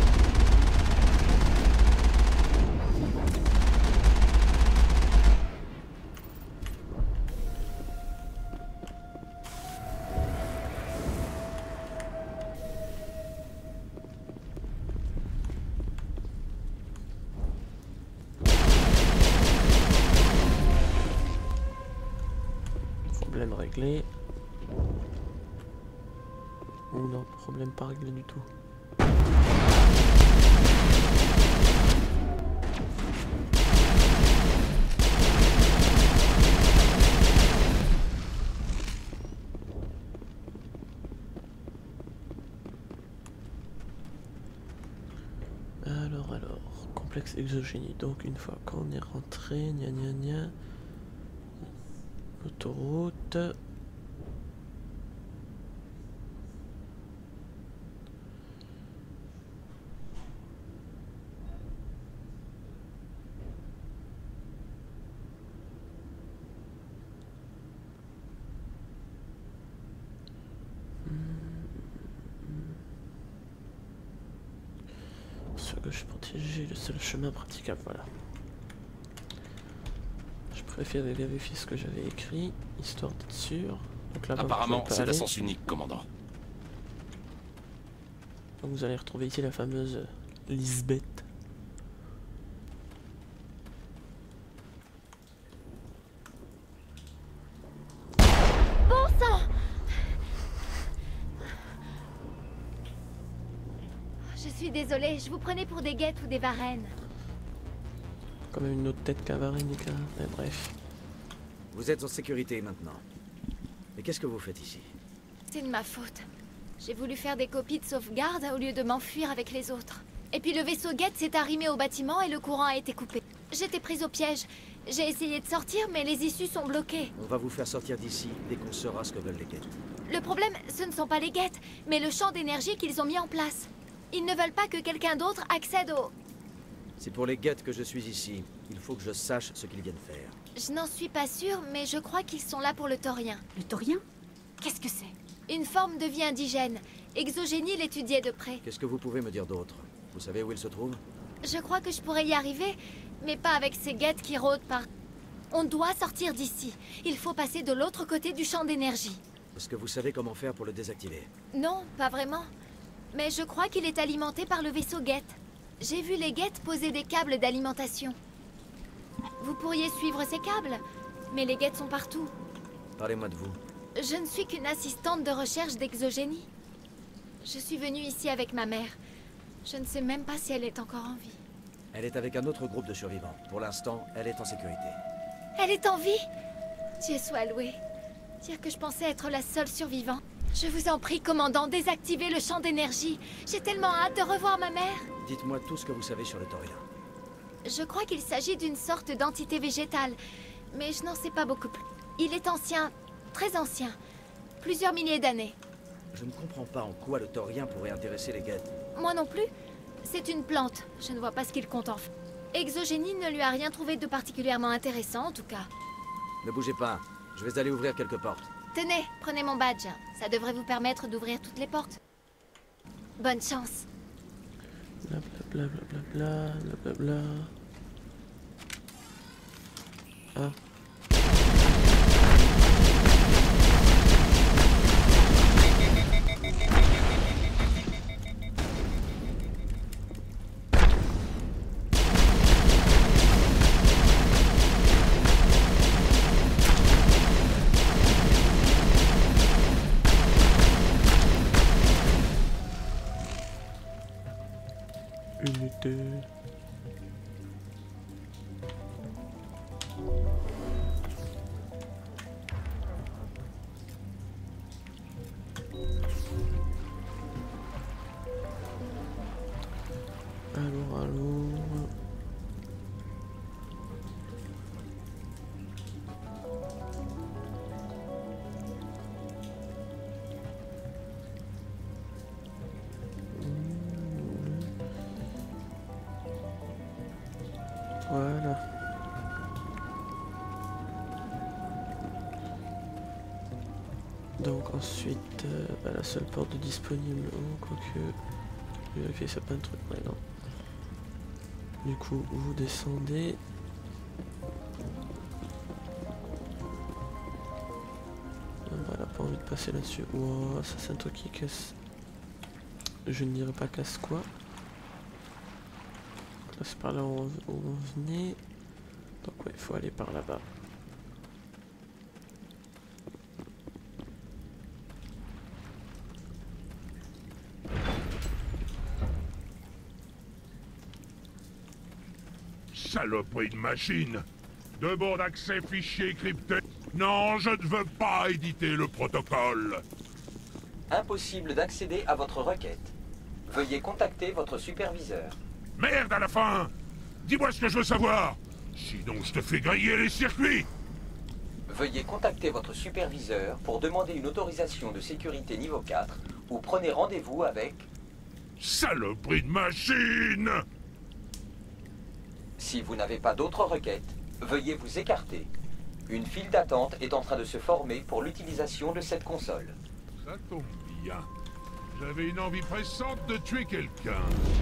Problème réglé. Ou non, problème pas réglé du tout. Alors, alors, complexe exogénie. Donc, une fois qu'on est rentré, gna gna gna. Autoroute. Sur gauche protégé, le seul chemin praticable, voilà. Je préfère vérifier ce que j'avais écrit, histoire d'être sûr. Donc là, apparemment, c'est la sens unique, commandant. Donc vous allez retrouver ici la fameuse Lisbeth. Bon sang! Je suis désolée, je vous prenais pour des guettes ou des varennes. quand même une autre tête qu'Avarenica. Mais bref. Vous êtes en sécurité maintenant. Mais qu'est-ce que vous faites ici? C'est de ma faute. J'ai voulu faire des copies de sauvegarde au lieu de m'enfuir avec les autres. Et puis le vaisseau Geth s'est arrimé au bâtiment et le courant a été coupé. J'étais prise au piège. J'ai essayé de sortir, mais les issues sont bloquées. On va vous faire sortir d'ici dès qu'on saura ce que veulent les Geth. Le problème, ce ne sont pas les Geth, mais le champ d'énergie qu'ils ont mis en place. Ils ne veulent pas que quelqu'un d'autre accède au... C'est pour les Geth que je suis ici. Il faut que je sache ce qu'ils viennent faire. Je n'en suis pas sûre, mais je crois qu'ils sont là pour le taurien. Le taurien? Qu'est-ce que c'est? Une forme de vie indigène. Exogénie l'étudiait de près. Qu'est-ce que vous pouvez me dire d'autre? Vous savez où il se trouve? Je crois que je pourrais y arriver, mais pas avec ces Geth qui rôdent par... On doit sortir d'ici. Il faut passer de l'autre côté du champ d'énergie. Est-ce que vous savez comment faire pour le désactiver? Non, pas vraiment. Mais je crois qu'il est alimenté par le vaisseau Geth. J'ai vu les Geth poser des câbles d'alimentation. Vous pourriez suivre ces câbles, mais les Geth sont partout. Parlez-moi de vous. Je ne suis qu'une assistante de recherche d'Exogénie. Je suis venue ici avec ma mère. Je ne sais même pas si elle est encore en vie. Elle est avec un autre groupe de survivants. Pour l'instant, elle est en sécurité. Elle est en vie? Dieu soit loué. Dire que je pensais être la seule survivante. Je vous en prie, commandant, désactivez le champ d'énergie. J'ai tellement hâte de revoir ma mère. Dites-moi tout ce que vous savez sur le taurien. Je crois qu'il s'agit d'une sorte d'entité végétale, mais je n'en sais pas beaucoup plus. Il est ancien, très ancien, plusieurs milliers d'années. Je ne comprends pas en quoi le taurien pourrait intéresser les Geth. Moi non plus. C'est une plante, je ne vois pas ce qu'il compte en faire. Exogénie ne lui a rien trouvé de particulièrement intéressant, en tout cas. Ne bougez pas, je vais aller ouvrir quelques portes. Tenez, prenez mon badge. Ça devrait vous permettre d'ouvrir toutes les portes. Bonne chance. Blablabla, blablabla, blablabla. Ah. Unité. Alors, allons. Voilà. Donc ensuite, euh, bah, la seule porte disponible, oh, quoique, vérifier ça plein de trucs, ouais, non. Du coup, vous descendez. Voilà, pas envie de passer là-dessus. Wow, ça c'est un truc qui casse. Je ne dirais pas casse quoi. Là c'est par là où on, où on venait. Donc ouais, il faut aller par là-bas. Saloperie de machine! Demande accès fichier crypté. Non, je ne veux pas éditer le protocole. Impossible d'accéder à votre requête. Veuillez contacter votre superviseur. Merde à la fin! Dis-moi ce que je veux savoir! Sinon je te fais griller les circuits! Veuillez contacter votre superviseur pour demander une autorisation de sécurité niveau quatre ou prenez rendez-vous avec... Saloperie de machine! Si vous n'avez pas d'autres requêtes, veuillez vous écarter. Une file d'attente est en train de se former pour l'utilisation de cette console. Ça tombe bien. J'avais une envie pressante de tuer quelqu'un.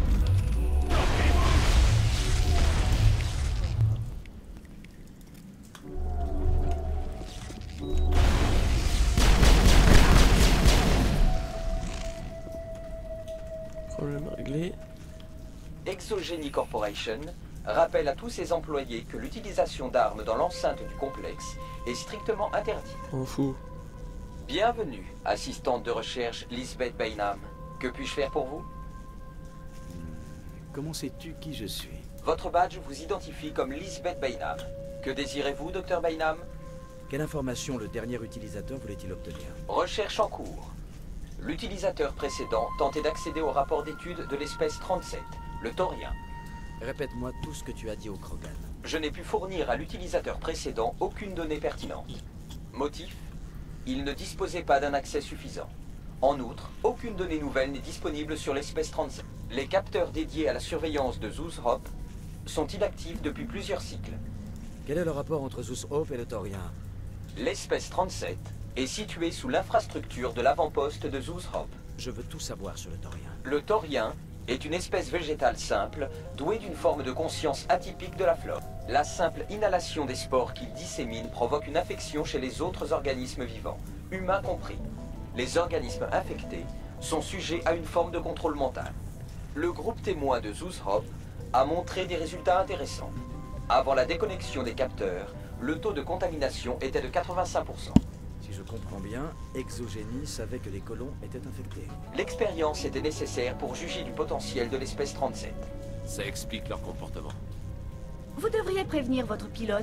Problème réglé. Exogénie Corporation rappelle à tous ses employés que l'utilisation d'armes dans l'enceinte du complexe est strictement interdite. On fout. Bienvenue, assistante de recherche Lisbeth Bainham. Que puis-je faire pour vous? Comment sais-tu qui je suis? Votre badge vous identifie comme Lisbeth Bainham. Que désirez-vous, docteur Bainham? Quelle information le dernier utilisateur voulait-il obtenir? Recherche en cours. L'utilisateur précédent tentait d'accéder au rapport d'étude de l'espèce trente-sept, le taurien. Répète-moi tout ce que tu as dit au Krogan. Je n'ai pu fournir à l'utilisateur précédent aucune donnée pertinente. Motif? Il ne disposait pas d'un accès suffisant. En outre, aucune donnée nouvelle n'est disponible sur l'espèce trente-sept. Les capteurs dédiés à la surveillance de Zeus Hope sont inactifs depuis plusieurs cycles. Quel est le rapport entre Zeus Hope et le taurien? L'espèce trente-sept est située sous l'infrastructure de l'avant-poste de Zeus Hope. Je veux tout savoir sur le taurien. Le taurien est une espèce végétale simple, douée d'une forme de conscience atypique de la flore. La simple inhalation des spores qu'il dissémine provoque une infection chez les autres organismes vivants, humains compris. Les organismes infectés sont sujets à une forme de contrôle mental. Le groupe témoin de Zeus Hope a montré des résultats intéressants. Avant la déconnexion des capteurs, le taux de contamination était de quatre-vingt-cinq pour cent. Si je comprends bien, Exogénie savait que les colons étaient infectés. L'expérience était nécessaire pour juger du potentiel de l'espèce trente-sept. Ça explique leur comportement. Vous devriez prévenir votre pilote.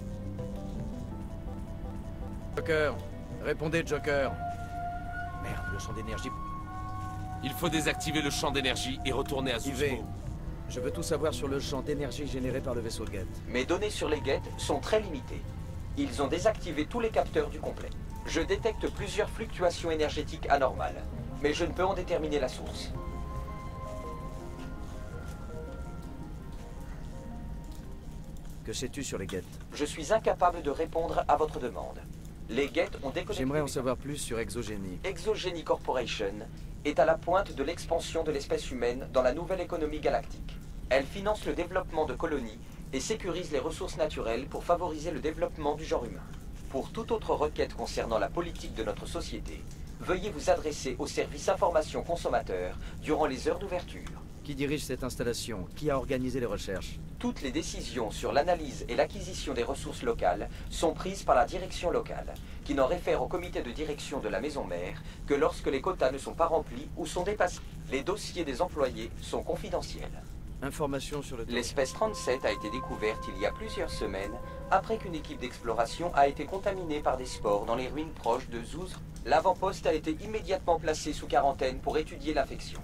Joker, répondez Joker. Merde, le champ d'énergie. Il faut désactiver le champ d'énergie et retourner à Yves, Susmo. je veux tout savoir sur le champ d'énergie généré par le vaisseau Geth. Mes données sur les Geth sont très limitées. Ils ont désactivé tous les capteurs du complexe. Je détecte plusieurs fluctuations énergétiques anormales, mais je ne peux en déterminer la source. Que sais-tu sur les Geth? Je suis incapable de répondre à votre demande. Les Geth ont déconnecté... J'aimerais en savoir plus sur Exogénie. Exogénie Corporation est à la pointe de l'expansion de l'espèce humaine dans la nouvelle économie galactique. Elle finance le développement de colonies et sécurise les ressources naturelles pour favoriser le développement du genre humain. Pour toute autre requête concernant la politique de notre société, veuillez vous adresser au service information consommateur durant les heures d'ouverture. Qui dirige cette installation? Qui a organisé les recherches? Toutes les décisions sur l'analyse et l'acquisition des ressources locales sont prises par la direction locale, qui n'en réfère au comité de direction de la maison mère que lorsque les quotas ne sont pas remplis ou sont dépassés. Les dossiers des employés sont confidentiels. Information sur le... L'espèce trente-sept a été découverte il y a plusieurs semaines après qu'une équipe d'exploration a été contaminée par des spores dans les ruines proches de Zeus. L'avant-poste a été immédiatement placé sous quarantaine pour étudier l'infection.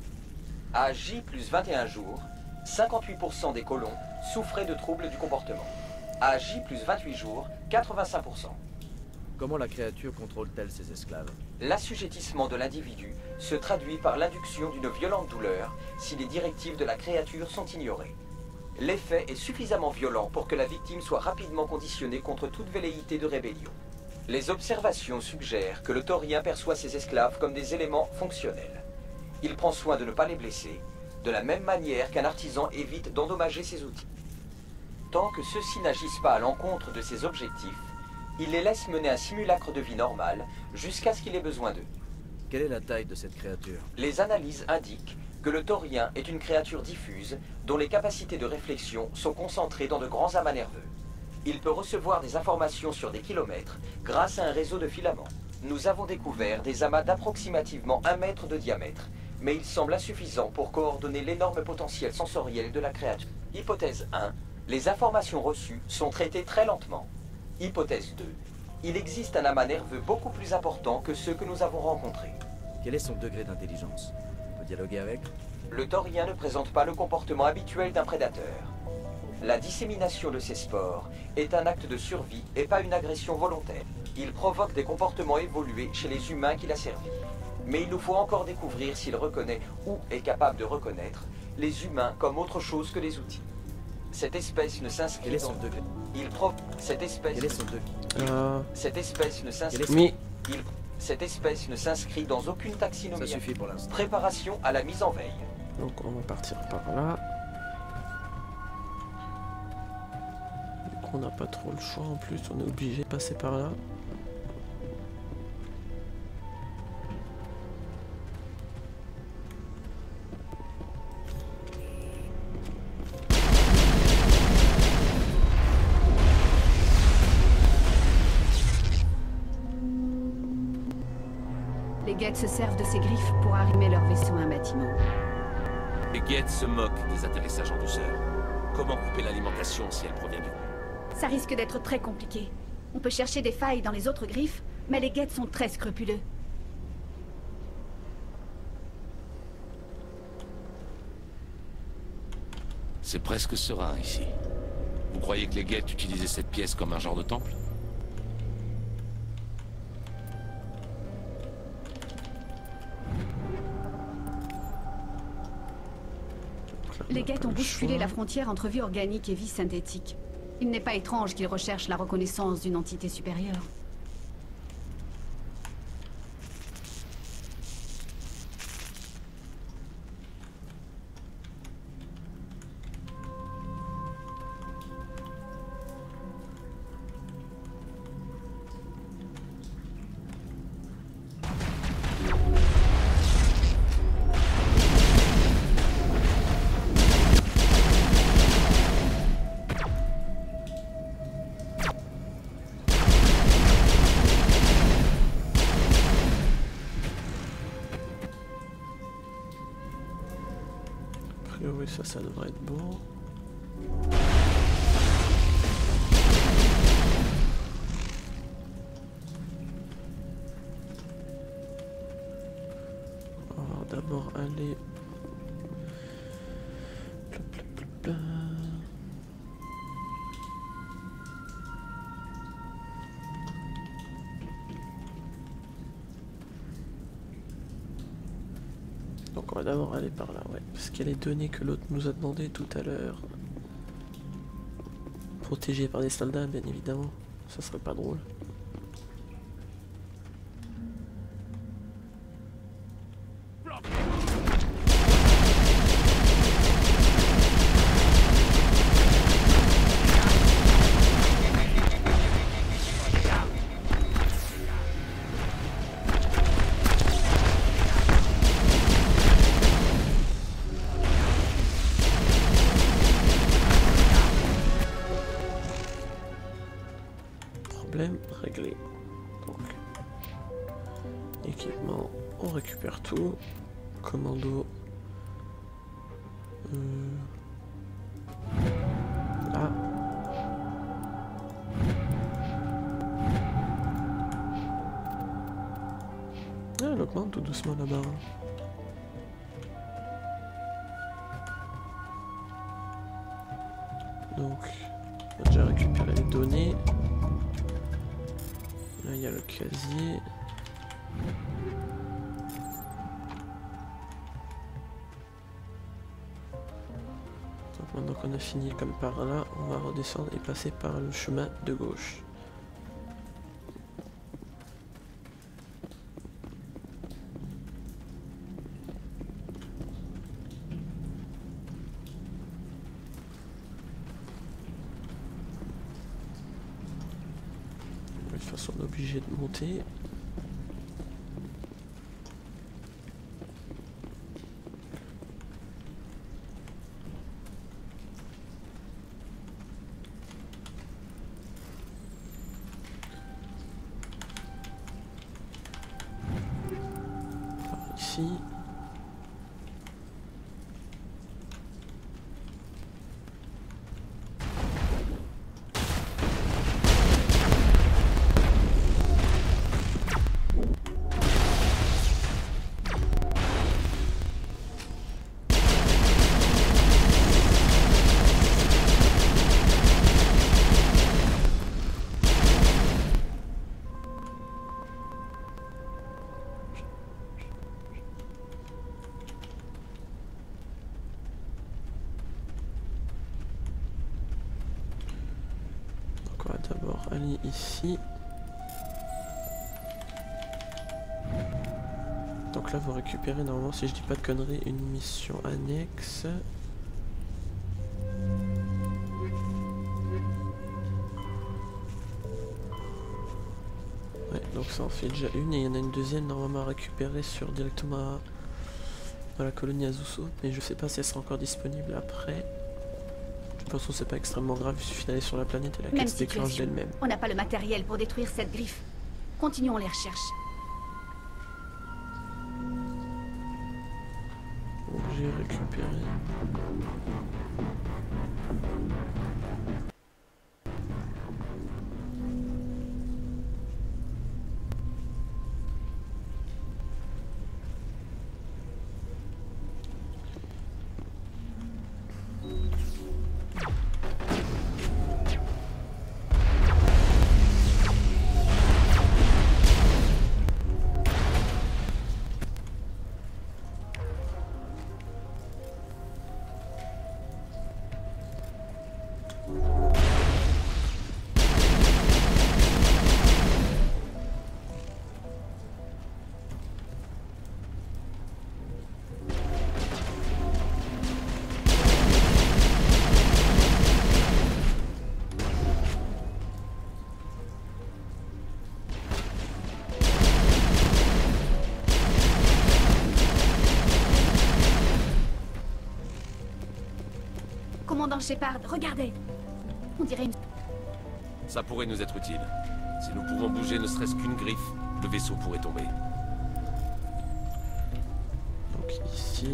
À J plus vingt et un jours, cinquante-huit pour cent des colons souffraient de troubles du comportement. À J plus vingt-huit jours, quatre-vingt-cinq pour cent. Comment la créature contrôle-t-elle ses esclaves? L'assujettissement de l'individu se traduit par l'induction d'une violente douleur si les directives de la créature sont ignorées. L'effet est suffisamment violent pour que la victime soit rapidement conditionnée contre toute velléité de rébellion. Les observations suggèrent que le taurien perçoit ses esclaves comme des éléments fonctionnels. Il prend soin de ne pas les blesser, de la même manière qu'un artisan évite d'endommager ses outils. Tant que ceux-ci n'agissent pas à l'encontre de ses objectifs, il les laisse mener un simulacre de vie normal jusqu'à ce qu'il ait besoin d'eux. Quelle est la taille de cette créature? Les analyses indiquent que le taurien est une créature diffuse dont les capacités de réflexion sont concentrées dans de grands amas nerveux. Il peut recevoir des informations sur des kilomètres grâce à un réseau de filaments. Nous avons découvert des amas d'approximativement un mètre de diamètre, mais il semble insuffisant pour coordonner l'énorme potentiel sensoriel de la créature. Hypothèse un. Les informations reçues sont traitées très lentement. Hypothèse deux. Il existe un amas nerveux beaucoup plus important que ceux que nous avons rencontrés. Quel est son degré d'intelligence? On peut dialoguer avec? Le taurien ne présente pas le comportement habituel d'un prédateur. La dissémination de ces spores est un acte de survie et pas une agression volontaire. Il provoque des comportements évolués chez les humains qu'il a servis. Mais il nous faut encore découvrir s'il reconnaît ou est capable de reconnaître les humains comme autre chose que des outils. Cette espèce ne s'inscrit Quel est son dans... degré? Il pro... Cette espèce... Quel est son degré? Euh... Cette espèce ne s'inscrit... Mais... Il... Cette espèce ne s'inscrit dans aucune taxinomie. Ça suffit pour l'instant. Préparation à la mise en veille. Donc on va partir par là. Du coup on n'a pas trop le choix en plus, on est obligé de passer par là. Les Geth se servent de ces griffes pour arrimer leur vaisseau à un bâtiment. Les Geth se moquent des atterrissages en douceur. Comment couper l'alimentation si elle provient du... Ça risque d'être très compliqué. On peut chercher des failles dans les autres griffes, mais les Geth sont très scrupuleux. C'est presque serein ici. Vous croyez que les Geth utilisaient cette pièce comme un genre de temple? Les Geth ont bousculé la frontière entre vie organique et vie synthétique. Il n'est pas étrange qu'ils recherchent la reconnaissance d'une entité supérieure. Oui, ça, ça devrait être bon. On va d'abord aller... Plop, plop, plop, plop. Donc on va d'abord aller par là, ouais. Parce qu'il y a les données que l'autre nous a demandé tout à l'heure. Protégé par des soldats, bien évidemment. Ça serait pas drôle. Réglé. Donc, équipement, on récupère tout. Commando. Euh... Ah. Ah, elle augmente tout doucement la barre. Donc, on a déjà récupéré les données. Là, il y a le casier. Donc maintenant qu'on a fini comme par là, on va redescendre et passer par le chemin de gauche. De toute façon, on est obligé de monter. Par ici. On va d'abord aller ici. Donc là vous récupérez normalement, si je dis pas de conneries, une mission annexe. Ouais, donc ça en fait déjà une et il y en a une deuxième normalement à récupérer sur directement à, dans la colonie Azuso, mais je sais pas si elle sera encore disponible après. De toute façon, c'est pas extrêmement grave, il suffit d'aller sur la planète et la quête se déclenche d'elle-même. On n'a pas le matériel pour détruire cette griffe. Continuons les recherches. Donc j'ai récupéré. Commandant Shepard, regardez. On dirait une... Ça pourrait nous être utile. Si nous pouvons bouger ne serait-ce qu'une griffe, le vaisseau pourrait tomber. Donc ici...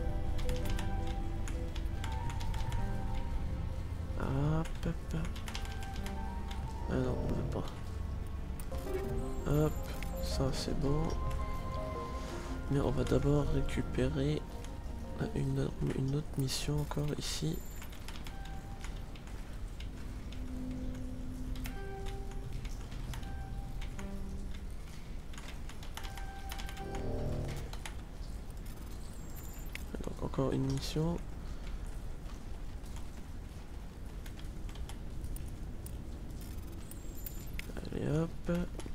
Hop, hop, hop. Ah non, on veut pas. Hop, ça c'est bon. Mais on va d'abord récupérer une, une autre mission encore ici. Donc encore une mission. Allez hop.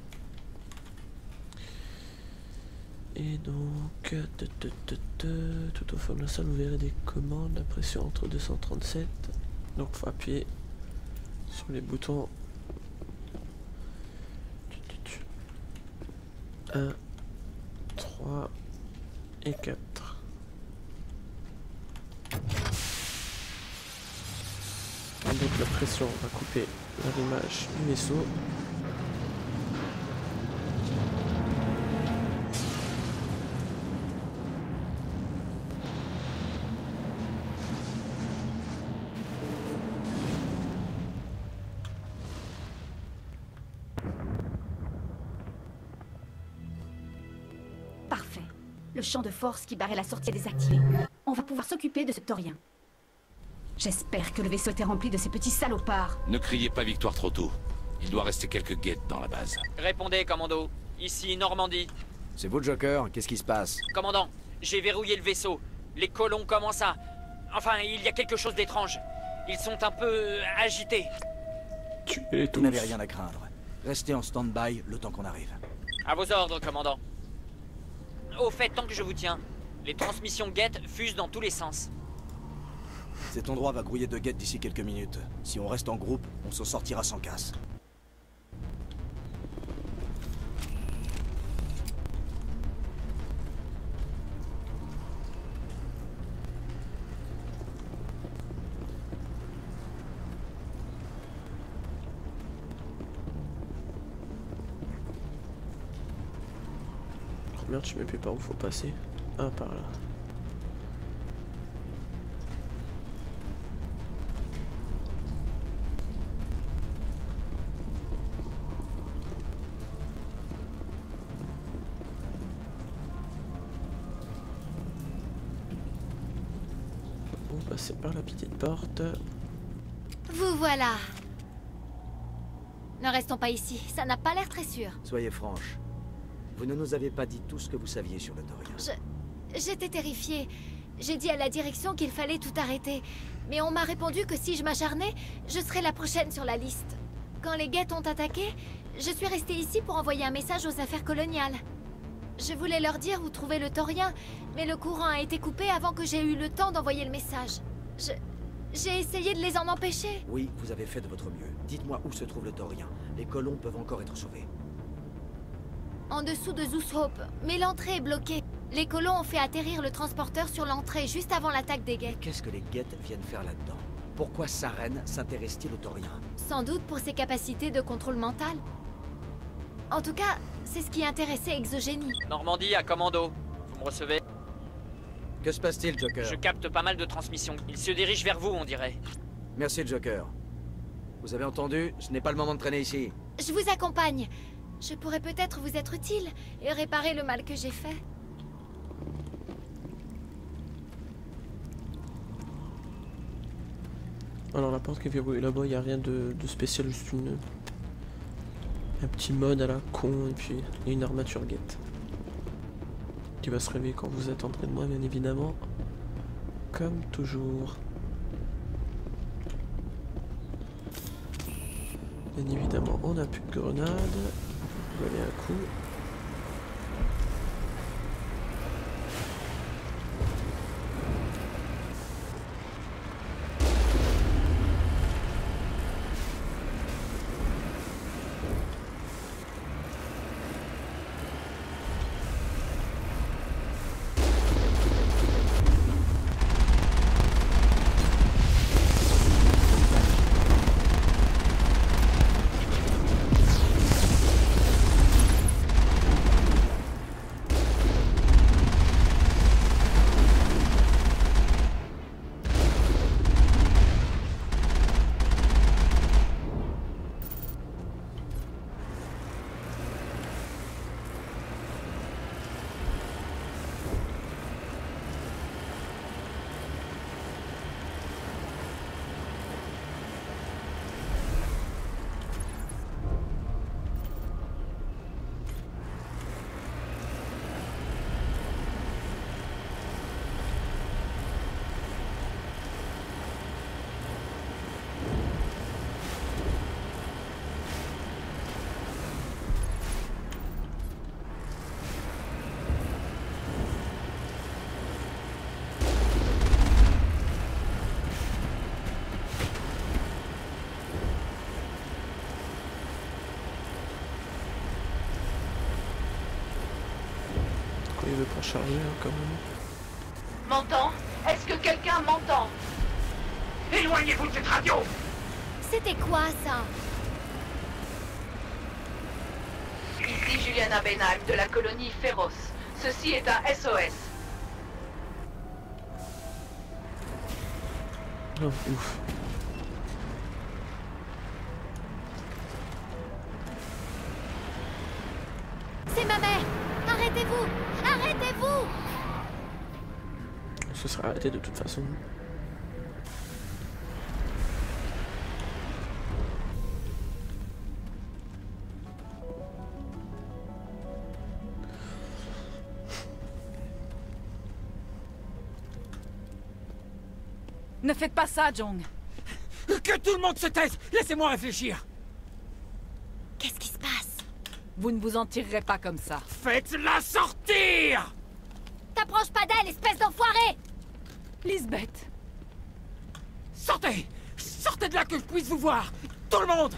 Et donc, tout au fond de la salle, vous verrez des commandes, la pression entre deux cent trente-sept. Donc, il faut appuyer sur les boutons un, trois et quatre. Et donc, la pression va couper l'arrimage du vaisseau. Parfait. Le champ de force qui barrait la sortie est désactivé. On va pouvoir s'occuper de ce taurien. J'espère que le vaisseau était rempli de ces petits salopards. Ne criez pas victoire trop tôt. Il doit rester quelques guettes dans la base. Répondez, commando. Ici, Normandie. C'est vous, Joker? Qu'est-ce qui se passe? Commandant, j'ai verrouillé le vaisseau. Les colons commencent à... Enfin, il y a quelque chose d'étrange. Ils sont un peu agités. Vous n'avez rien à craindre. Restez en stand-by le temps qu'on arrive. À vos ordres, commandant. Au fait, tant que je vous tiens, les transmissions Geth fusent dans tous les sens. Cet endroit va grouiller de Geth d'ici quelques minutes. Si on reste en groupe, on s'en sortira sans casse. Merde, je sais même plus par où faut passer. Ah, par là. On va passer par la petite porte. Vous voilà. Ne restons pas ici, ça n'a pas l'air très sûr. Soyez franche. Vous ne nous avez pas dit tout ce que vous saviez sur le taurien. Je... J'étais terrifiée. J'ai dit à la direction qu'il fallait tout arrêter. Mais on m'a répondu que si je m'acharnais, je serais la prochaine sur la liste. Quand les Geth ont attaqué, je suis restée ici pour envoyer un message aux affaires coloniales. Je voulais leur dire où trouver le taurien, mais le courant a été coupé avant que j'aie eu le temps d'envoyer le message. Je... J'ai essayé de les en empêcher. Oui, vous avez fait de votre mieux. Dites-moi où se trouve le taurien. Les colons peuvent encore être sauvés. En dessous de Zeus Hope, mais l'entrée est bloquée. Les colons ont fait atterrir le transporteur sur l'entrée juste avant l'attaque des Geth. Qu'est-ce que les Geth viennent faire là-dedans? Pourquoi Saren s'intéresse-t-il au taurien? Sans doute pour ses capacités de contrôle mental. En tout cas, c'est ce qui intéressait Exogénie. Normandie à commando. Vous me recevez? Que se passe-t-il, Joker? Je capte pas mal de transmissions. Il se dirige vers vous, on dirait. Merci, Joker. Vous avez entendu? Ce n'est pas le moment de traîner ici. Je vous accompagne. Je pourrais peut-être vous être utile et réparer le mal que j'ai fait. Alors la porte qui est verrouillée là-bas, il n'y a rien de, de spécial, juste une... un petit mode à la con et puis il y a une armature guette. Qui va se réveiller quand vous attendrez de moi, bien évidemment. Comme toujours. Bien évidemment, on n'a plus de grenades. On va aller un coup. Il veut pas charger hein, quand même. M'entend? Est-ce que quelqu'un m'entend? Éloignez-vous de cette radio! C'était quoi ça? Ici Juliana Benheim de la colonie Féroce. Ceci est un S O S. Oh, ouf. C'est ma mère! Arrêtez-vous! Arrêtez-vous! Ce sera arrêté de toute façon. Ne faites pas ça, Jong. Que tout le monde se taise! Laissez-moi réfléchir! Qu'est-ce qui se passe? Vous ne vous en tirerez pas comme ça. Faites-la sortir! T'approches pas d'elle, espèce d'enfoiré! Lisbeth! Sortez! Sortez de là que je puisse vous voir! Tout le monde!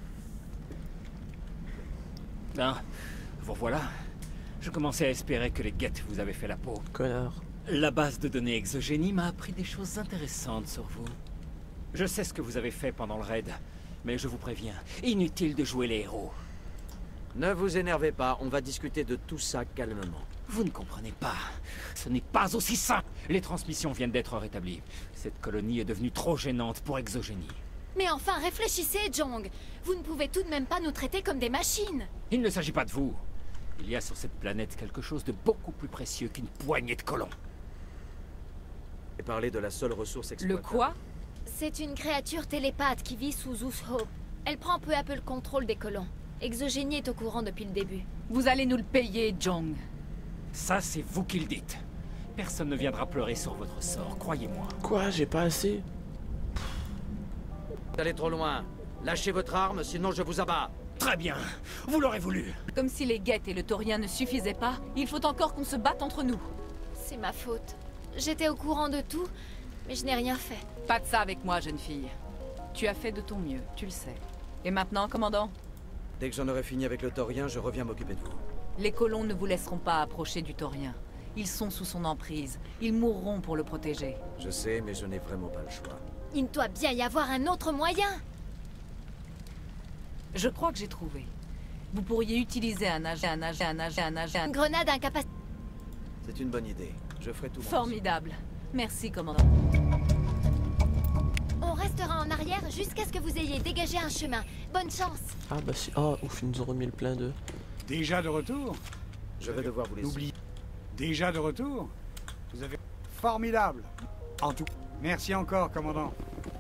Ben, vous voilà. Je commençais à espérer que les guettes vous avaient fait la peau. Connard. La base de données Exogénie m'a appris des choses intéressantes sur vous. Je sais ce que vous avez fait pendant le raid, mais je vous préviens, inutile de jouer les héros. Ne vous énervez pas, on va discuter de tout ça calmement. Vous ne comprenez pas. Ce n'est pas aussi simple. Les transmissions viennent d'être rétablies. Cette colonie est devenue trop gênante pour Exogénie. Mais enfin, réfléchissez, Jong. Vous ne pouvez tout de même pas nous traiter comme des machines. Il ne s'agit pas de vous. Il y a sur cette planète quelque chose de beaucoup plus précieux qu'une poignée de colons. Et parler de la seule ressource exploitable. Le quoi? C'est une créature télépathe qui vit sous Usho. Elle prend peu à peu le contrôle des colons. Exogénie est au courant depuis le début. Vous allez nous le payer, Jong. Ça, c'est vous qui le dites. Personne ne viendra pleurer sur votre sort, croyez-moi. Quoi? J'ai pas assez? Vous allez trop loin. Lâchez votre arme, sinon je vous abats. Très bien. Vous l'aurez voulu. Comme si les guettes et le taurien ne suffisaient pas, il faut encore qu'on se batte entre nous. C'est ma faute. J'étais au courant de tout, mais je n'ai rien fait. Pas de ça avec moi, jeune fille. Tu as fait de ton mieux, tu le sais. Et maintenant, commandant? Dès que j'en aurai fini avec le taurien, je reviens m'occuper de vous. Les colons ne vous laisseront pas approcher du taurien. Ils sont sous son emprise. Ils mourront pour le protéger. Je sais, mais je n'ai vraiment pas le choix. Il doit bien y avoir un autre moyen. Je crois que j'ai trouvé. Vous pourriez utiliser un agent, un agent, un agent, un agent... Une grenade incapacité. C'est une bonne idée. Je ferai tout. Formidable. Merci, commandant. On restera en arrière jusqu'à ce que vous ayez dégagé un chemin. Bonne chance. Ah bah si. Ah, ouf, ils nous ont remis le plein de... Déjà de retour? Je vais devoir vous laisser. N'oubliez. Déjà de retour? Vous avez... Formidable. En tout. Merci encore, commandant.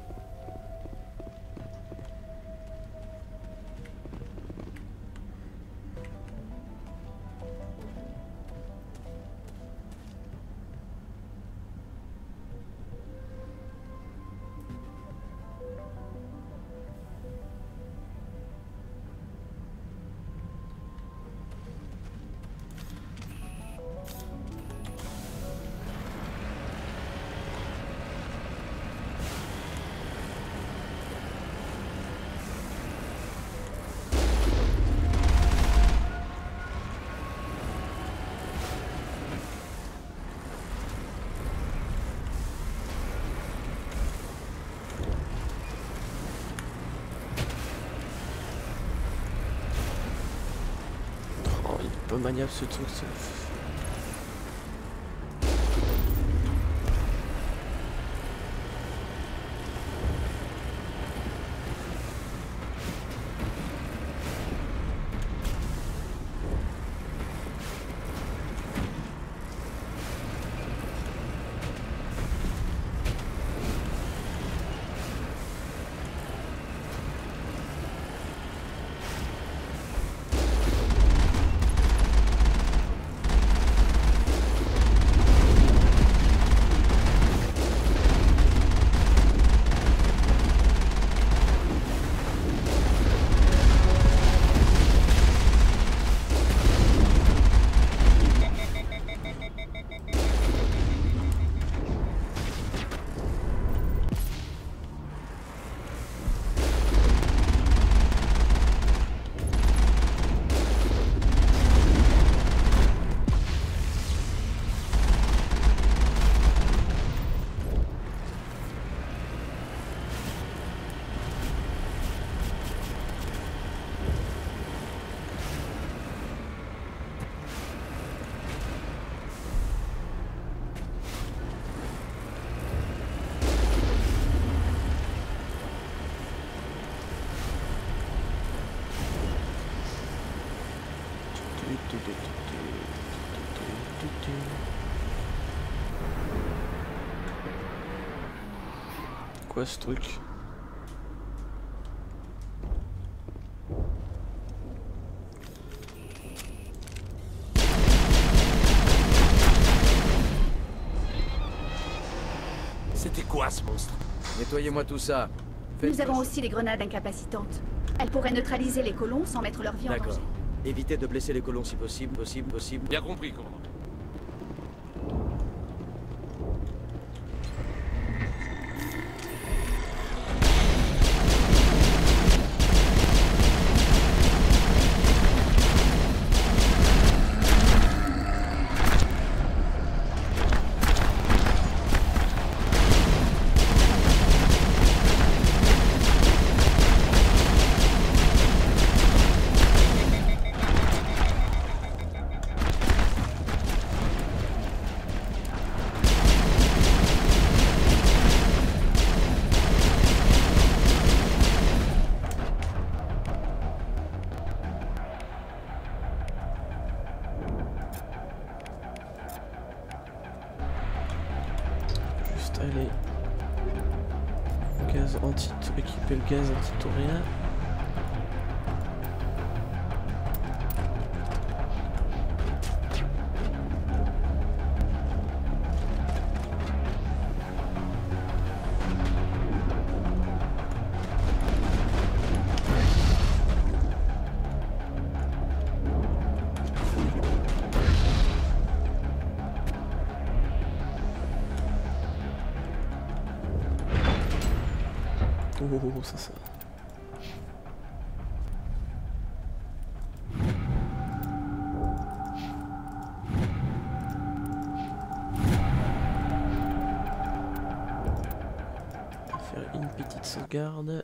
Pas maniable ce truc, ça. Quoi ce truc? C'était quoi ce monstre? Nettoyez-moi tout ça. Faites Nous avons aussi les grenades incapacitantes. Elles pourraient neutraliser les colons sans mettre leur vie en danger. D'accord. Évitez de blesser les colons si possible, possible, possible. Bien compris, commandant. Allez. Gaz anti... équiper le gaz antitorien. Oh, oh, oh, ça, ça. On va faire une petite sauvegarde.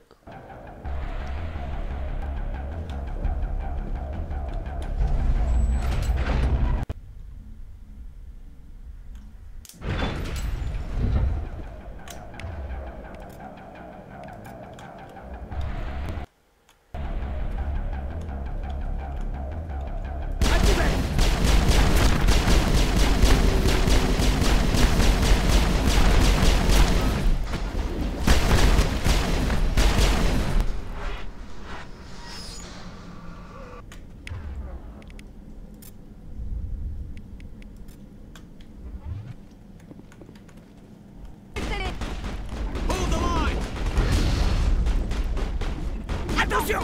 Attention!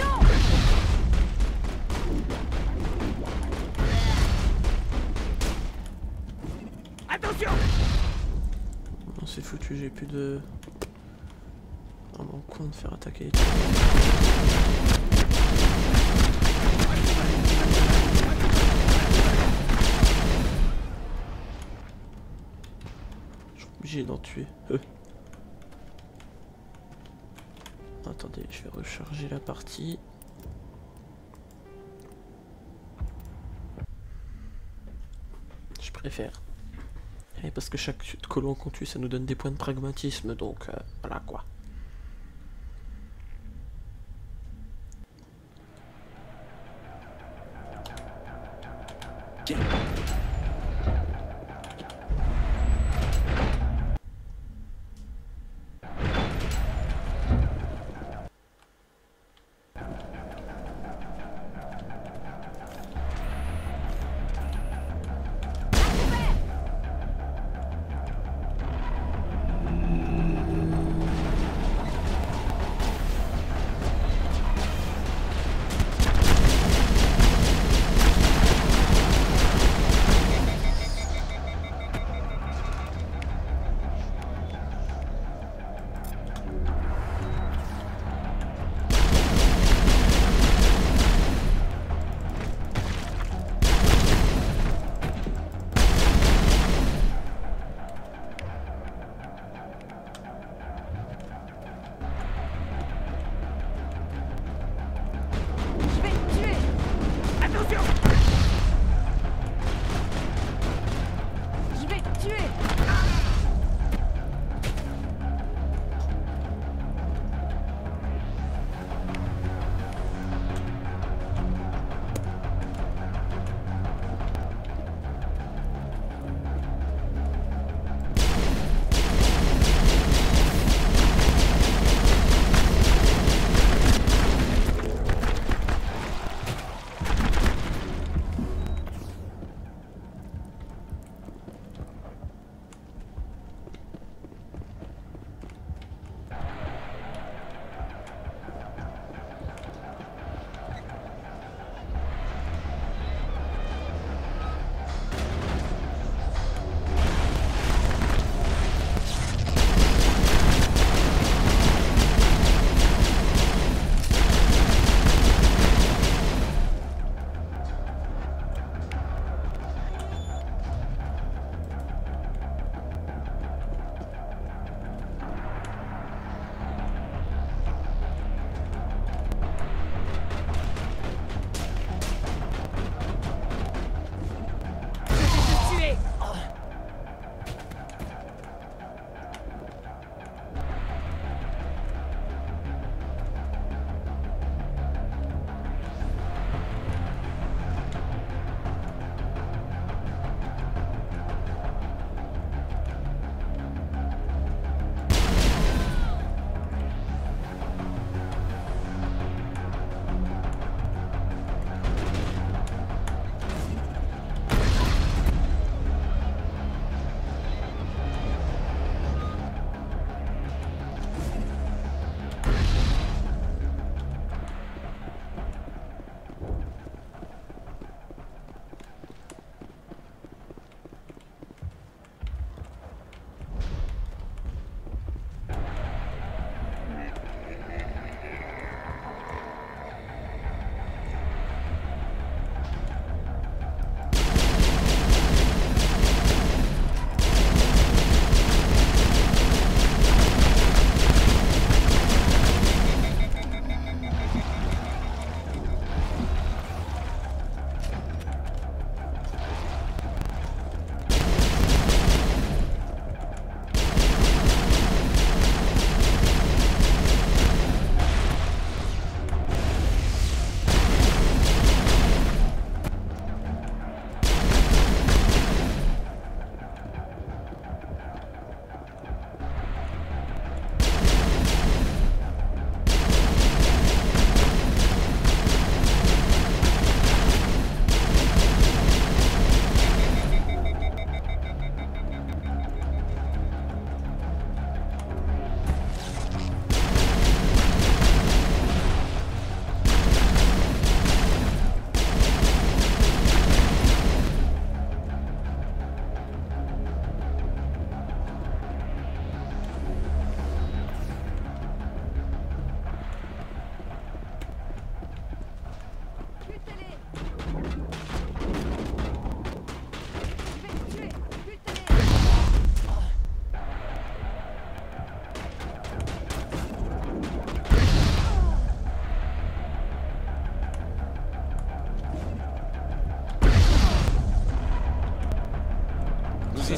Attention! Non, c'est foutu, j'ai plus de... Vraiment con de faire attaquer les Je suis obligé d'en tuer. Euh. Attendez, je vais recharger la partie. Je préfère. Et parce que chaque colon qu'on tue, ça nous donne des points de pragmatisme, donc euh, voilà quoi. Tiens.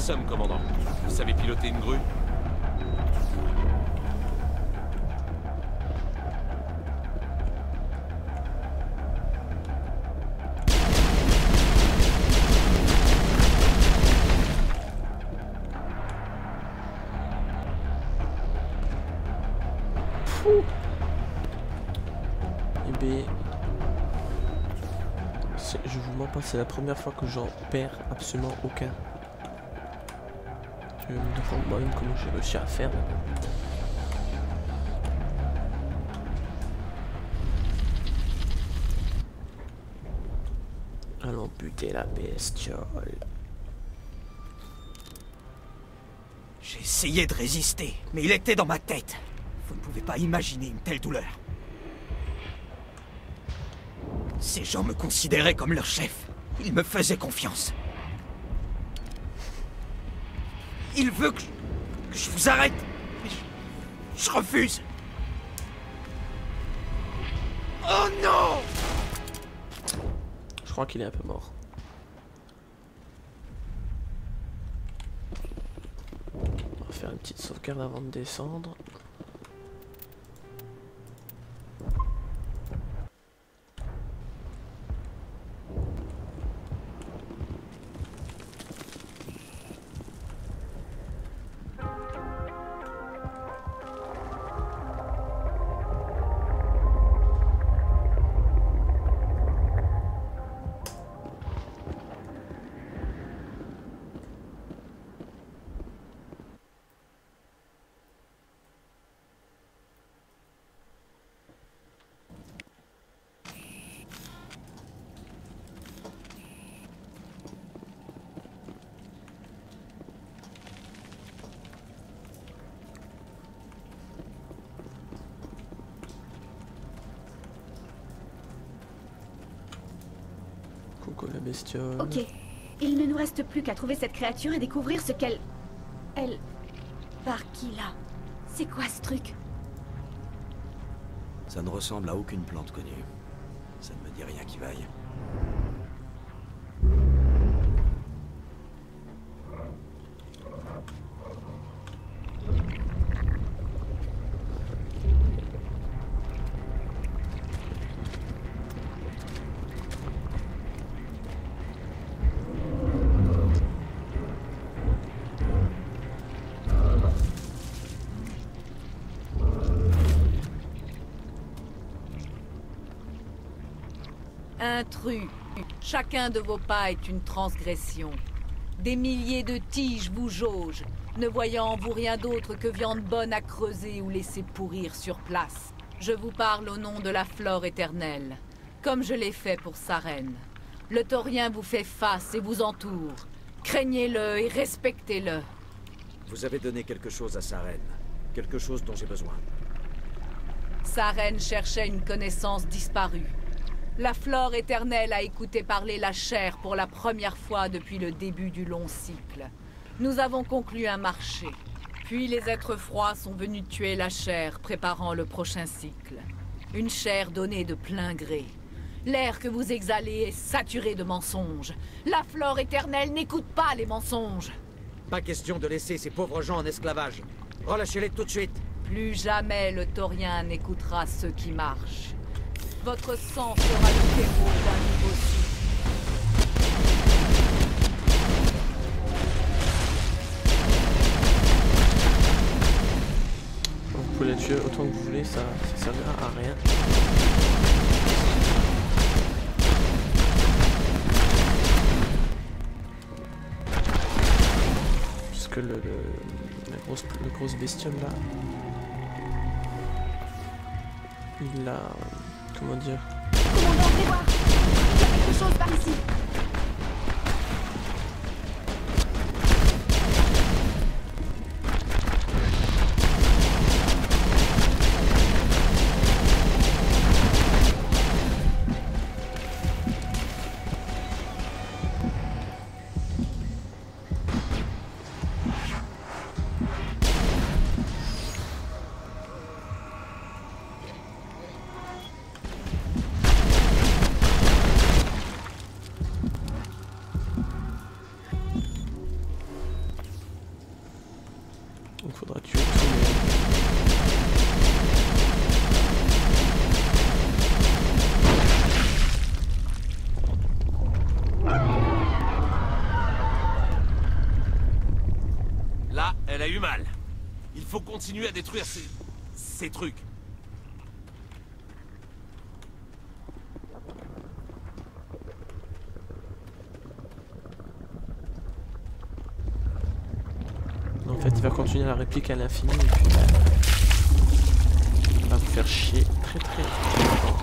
sommes, commandant. Vous savez piloter une grue? Eh bien, je vous mens pas, c'est la première fois que j'en perds absolument aucun. Je me demande moi-même comment j'ai réussi à faire. Allons buter la bestiole. J'ai essayé de résister, mais il était dans ma tête. Vous ne pouvez pas imaginer une telle douleur. Ces gens me considéraient comme leur chef. Ils me faisaient confiance. Il veut que je, que je vous arrête. Mais je, je refuse. Oh non! Je crois qu'il est un peu mort. On va faire une petite sauvegarde avant de descendre. Coucou la bestiole. Ok. Il ne nous reste plus qu'à trouver cette créature et découvrir ce qu'elle... Elle... Par qui là? C'est quoi ce truc? Ça ne ressemble à aucune plante connue. Ça ne me dit rien qui vaille. Intrus. Chacun de vos pas est une transgression. Des milliers de tiges vous jaugent, ne voyant en vous rien d'autre que viande bonne à creuser ou laisser pourrir sur place. Je vous parle au nom de la flore éternelle, comme je l'ai fait pour Sarene. Le taurien vous fait face et vous entoure. Craignez-le et respectez-le. Vous avez donné quelque chose à Sarene. Quelque chose dont j'ai besoin. Sarene cherchait une connaissance disparue. La flore éternelle a écouté parler la chair pour la première fois depuis le début du long cycle. Nous avons conclu un marché. Puis les êtres froids sont venus tuer la chair, préparant le prochain cycle. Une chair donnée de plein gré. L'air que vous exhalez est saturé de mensonges. La flore éternelle n'écoute pas les mensonges. Pas question de laisser ces pauvres gens en esclavage. Relâchez-les tout de suite. Plus jamais le taurien n'écoutera ceux qui marchent. Votre sang sera le terreau d'un nouveau cycle. Vous pouvez les tuer autant que vous voulez, ça ne servira à rien. Puisque le, le, la, grosse, la grosse bestiole là, il a... Comment dire? Commandant, venez voir! Il y a quelque chose par ici! Là, elle a eu mal. Il faut continuer à détruire ces... ces trucs. En fait, il va continuer la réplique à l'infini et puis bah, il va vous faire chier très très fort.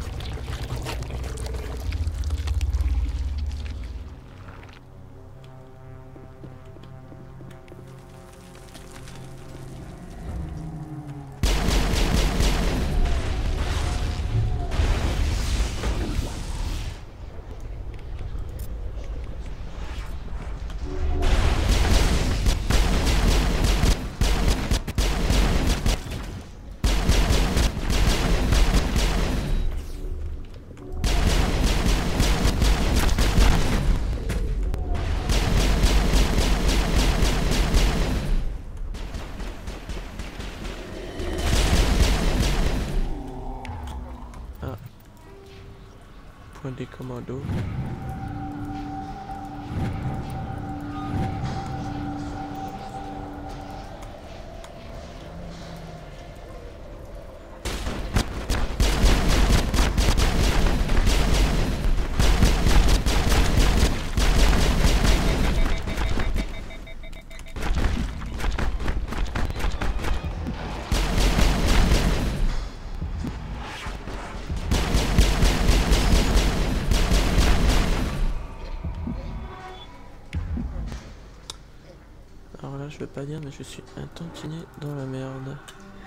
Des commandos. Alors là, je veux pas dire, mais je suis un tantinet dans la merde.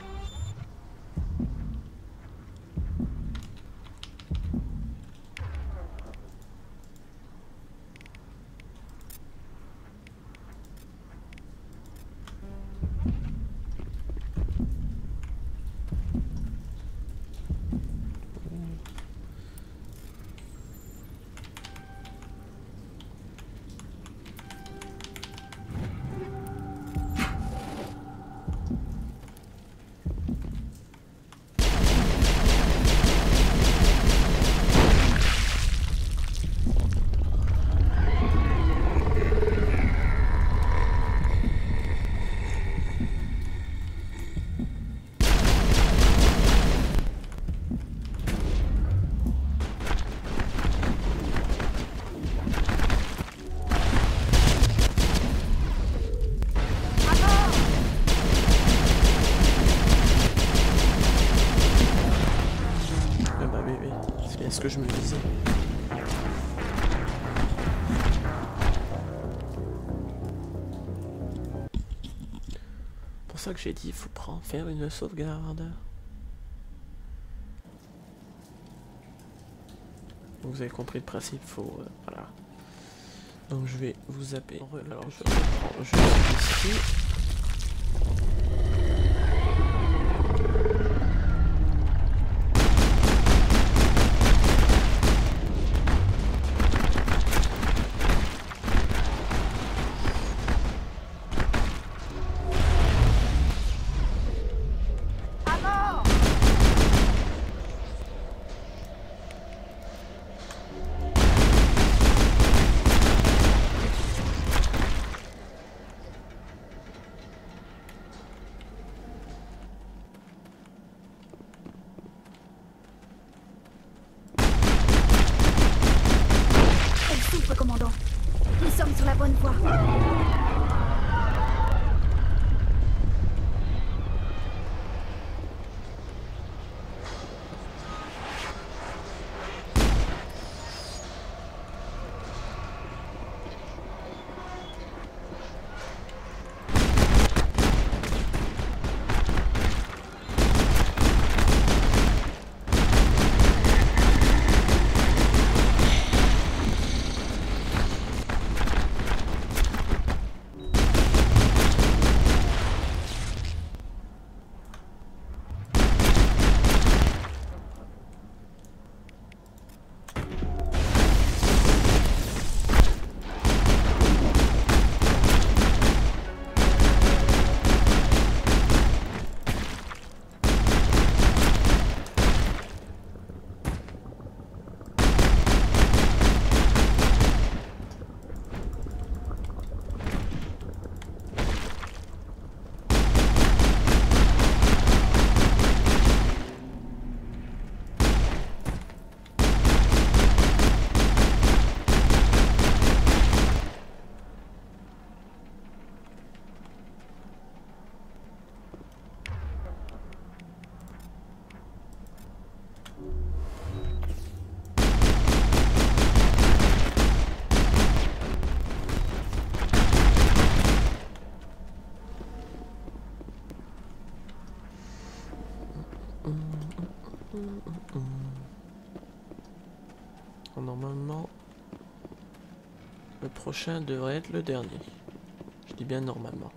Ce que je me disais. C'est pour ça que j'ai dit il faut prendre faire une sauvegarde. Vous avez compris le principe, faut euh, voilà. Donc je vais vous zapper. Alors je reprends juste ici. Normalement, le prochain devrait être le dernier. Je dis bien normalement.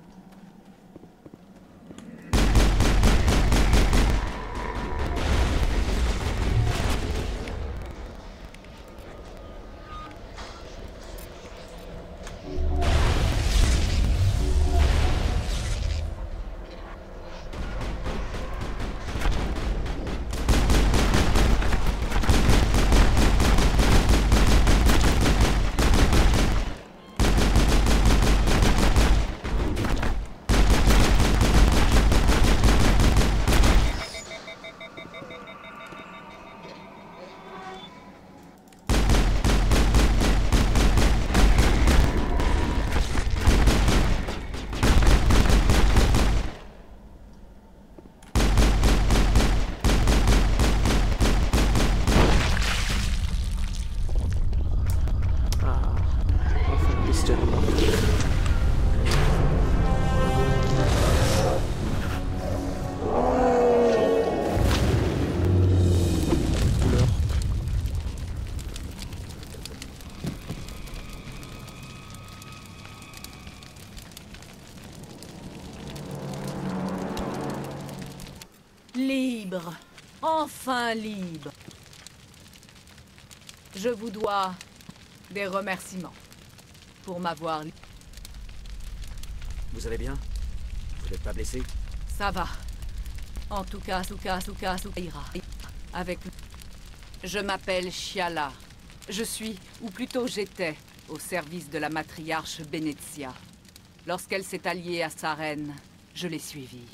Libre. Enfin libre. Je vous dois des remerciements pour m'avoir... Vous allez bien? Vous n'êtes pas blessé? Ça va. En tout cas, tout cas, tout cas, tout ira. Avec... Je m'appelle Shiala. Je suis, ou plutôt j'étais, au service de la matriarche Benezia. Lorsqu'elle s'est alliée à Saren, je l'ai suivie.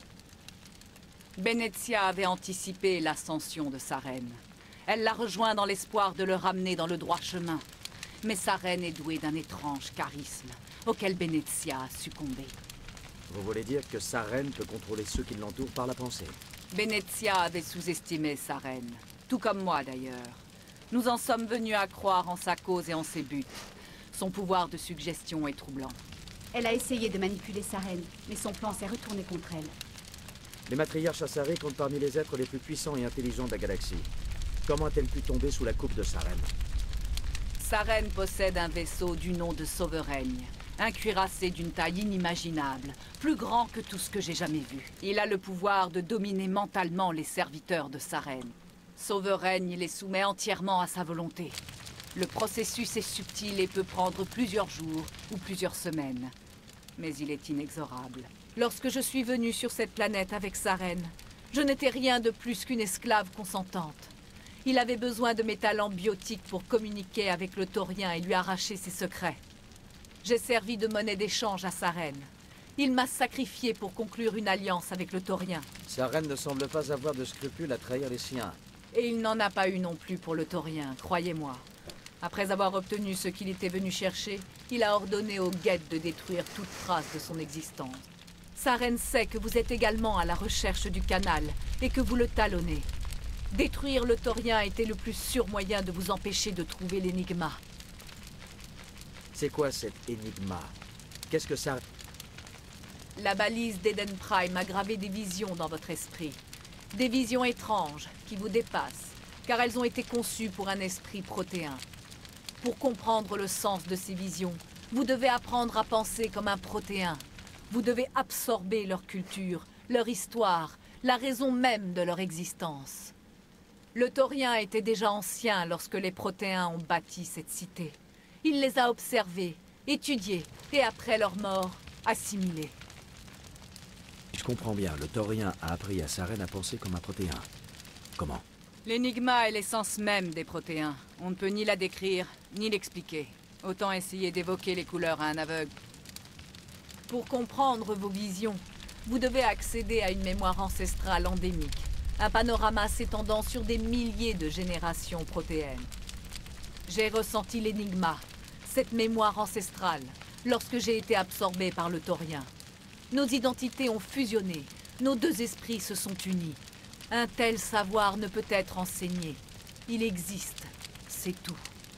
Benezia avait anticipé l'ascension de Saren. Elle l'a rejoint dans l'espoir de le ramener dans le droit chemin. Mais Saren est douée d'un étrange charisme, auquel Benezia a succombé. Vous voulez dire que Saren peut contrôler ceux qui l'entourent par la pensée? Benezia avait sous-estimé Saren, tout comme moi d'ailleurs. Nous en sommes venus à croire en sa cause et en ses buts. Son pouvoir de suggestion est troublant. Elle a essayé de manipuler Saren, mais son plan s'est retourné contre elle. Les matriarches Asari comptent parmi les êtres les plus puissants et intelligents de la galaxie. Comment a-t-elle pu tomber sous la coupe de Saren? Saren possède un vaisseau du nom de Sauveraigne. Un cuirassé d'une taille inimaginable, plus grand que tout ce que j'ai jamais vu. Il a le pouvoir de dominer mentalement les serviteurs de Saren. Sauveraigne les soumet entièrement à sa volonté. Le processus est subtil et peut prendre plusieurs jours ou plusieurs semaines. Mais il est inexorable. Lorsque je suis venue sur cette planète avec Saren, je n'étais rien de plus qu'une esclave consentante. Il avait besoin de mes talents biotiques pour communiquer avec le Taurien et lui arracher ses secrets. J'ai servi de monnaie d'échange à Saren. Il m'a sacrifié pour conclure une alliance avec le Taurien. Saren ne semble pas avoir de scrupules à trahir les siens. Et il n'en a pas eu non plus pour le Taurien, croyez-moi. Après avoir obtenu ce qu'il était venu chercher, il a ordonné aux Geth de détruire toute trace de son existence. Saren sait que vous êtes également à la recherche du canal et que vous le talonnez. Détruire le Taurien était le plus sûr moyen de vous empêcher de trouver l'énigma. C'est quoi cet énigma? Qu'est-ce que ça... La balise d'Eden Prime a gravé des visions dans votre esprit. Des visions étranges qui vous dépassent, car elles ont été conçues pour un esprit protéin. Pour comprendre le sens de ces visions, vous devez apprendre à penser comme un protéin. Vous devez absorber leur culture, leur histoire, la raison même de leur existence. Le Taurien était déjà ancien lorsque les protéins ont bâti cette cité. Il les a observés, étudiés, et après leur mort, assimilés. Je comprends bien, le Taurien a appris à Saren à penser comme un protéin. Comment? L'énigma est l'essence même des protéins. On ne peut ni la décrire, ni l'expliquer. Autant essayer d'évoquer les couleurs à un aveugle. Pour comprendre vos visions, vous devez accéder à une mémoire ancestrale endémique. Un panorama s'étendant sur des milliers de générations protéennes. J'ai ressenti l'énigma, cette mémoire ancestrale, lorsque j'ai été absorbé par le Taurien. Nos identités ont fusionné, nos deux esprits se sont unis. Un tel savoir ne peut être enseigné. Il existe, c'est tout.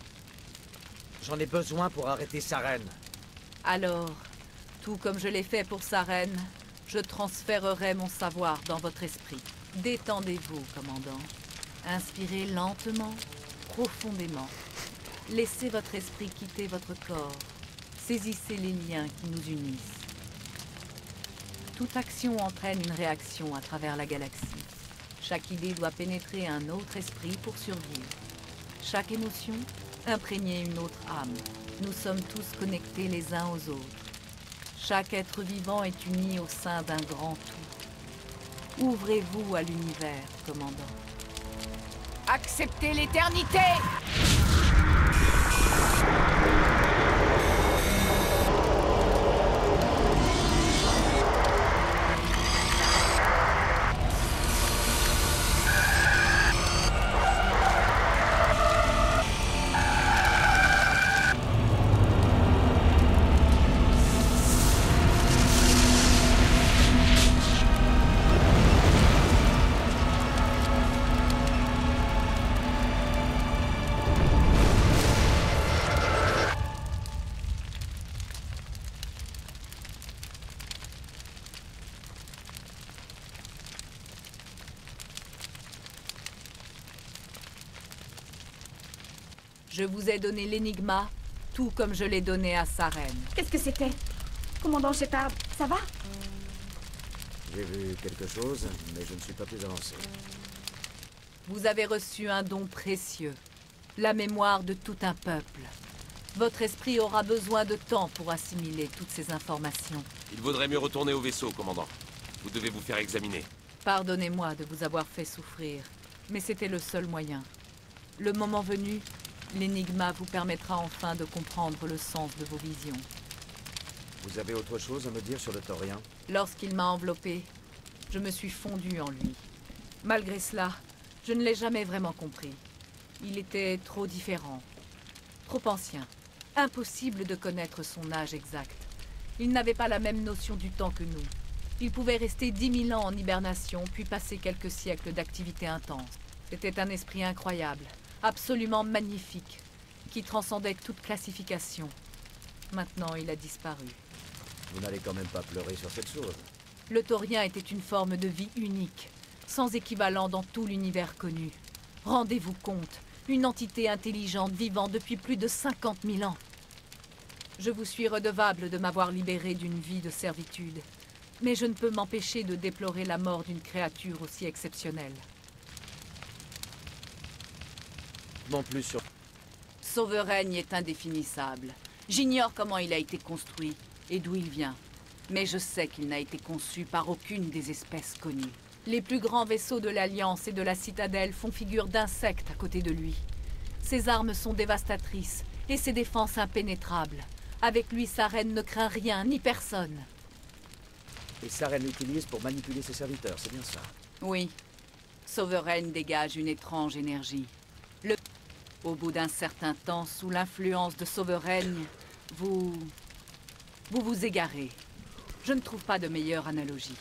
J'en ai besoin pour arrêter Saren. Alors, tout comme je l'ai fait pour Saren, je transférerai mon savoir dans votre esprit. Détendez-vous, commandant. Inspirez lentement, profondément. Laissez votre esprit quitter votre corps. Saisissez les liens qui nous unissent. Toute action entraîne une réaction à travers la galaxie. Chaque idée doit pénétrer un autre esprit pour survivre. Chaque émotion, imprégner une autre âme. Nous sommes tous connectés les uns aux autres. Chaque être vivant est uni au sein d'un grand tout. Ouvrez-vous à l'univers, commandant. Acceptez l'éternité! Je vous ai donné l'énigma, tout comme je l'ai donné à Saren. Qu'est-ce que c'était? Commandant Shepard, ça va? J'ai vu quelque chose, mais je ne suis pas plus avancé. Vous avez reçu un don précieux, la mémoire de tout un peuple. Votre esprit aura besoin de temps pour assimiler toutes ces informations. Il vaudrait mieux retourner au vaisseau, commandant. Vous devez vous faire examiner. Pardonnez-moi de vous avoir fait souffrir, mais c'était le seul moyen. Le moment venu, l'énigma vous permettra enfin de comprendre le sens de vos visions. Vous avez autre chose à me dire sur le Taurien? Lorsqu'il m'a enveloppé, je me suis fondu en lui. Malgré cela, je ne l'ai jamais vraiment compris. Il était trop différent, trop ancien. Impossible de connaître son âge exact. Il n'avait pas la même notion du temps que nous. Il pouvait rester dix mille ans en hibernation, puis passer quelques siècles d'activité intense. C'était un esprit incroyable, absolument magnifique, qui transcendait toute classification. Maintenant, il a disparu. Vous n'allez quand même pas pleurer sur cette chose. Le Taurien était une forme de vie unique, sans équivalent dans tout l'univers connu. Rendez-vous compte, une entité intelligente vivant depuis plus de cinquante mille ans. Je vous suis redevable de m'avoir libéré d'une vie de servitude, mais je ne peux m'empêcher de déplorer la mort d'une créature aussi exceptionnelle. Non plus sur... Sovereign est indéfinissable. J'ignore comment il a été construit et d'où il vient. Mais je sais qu'il n'a été conçu par aucune des espèces connues. Les plus grands vaisseaux de l'Alliance et de la Citadelle font figure d'insectes à côté de lui. Ses armes sont dévastatrices et ses défenses impénétrables. Avec lui, Saren ne craint rien ni personne. Et Saren l'utilise pour manipuler ses serviteurs, c'est bien ça? Oui. Sovereign dégage une étrange énergie. Le... Au bout d'un certain temps, sous l'influence de Sovereign, vous... Vous vous égarez. Je ne trouve pas de meilleure analogie.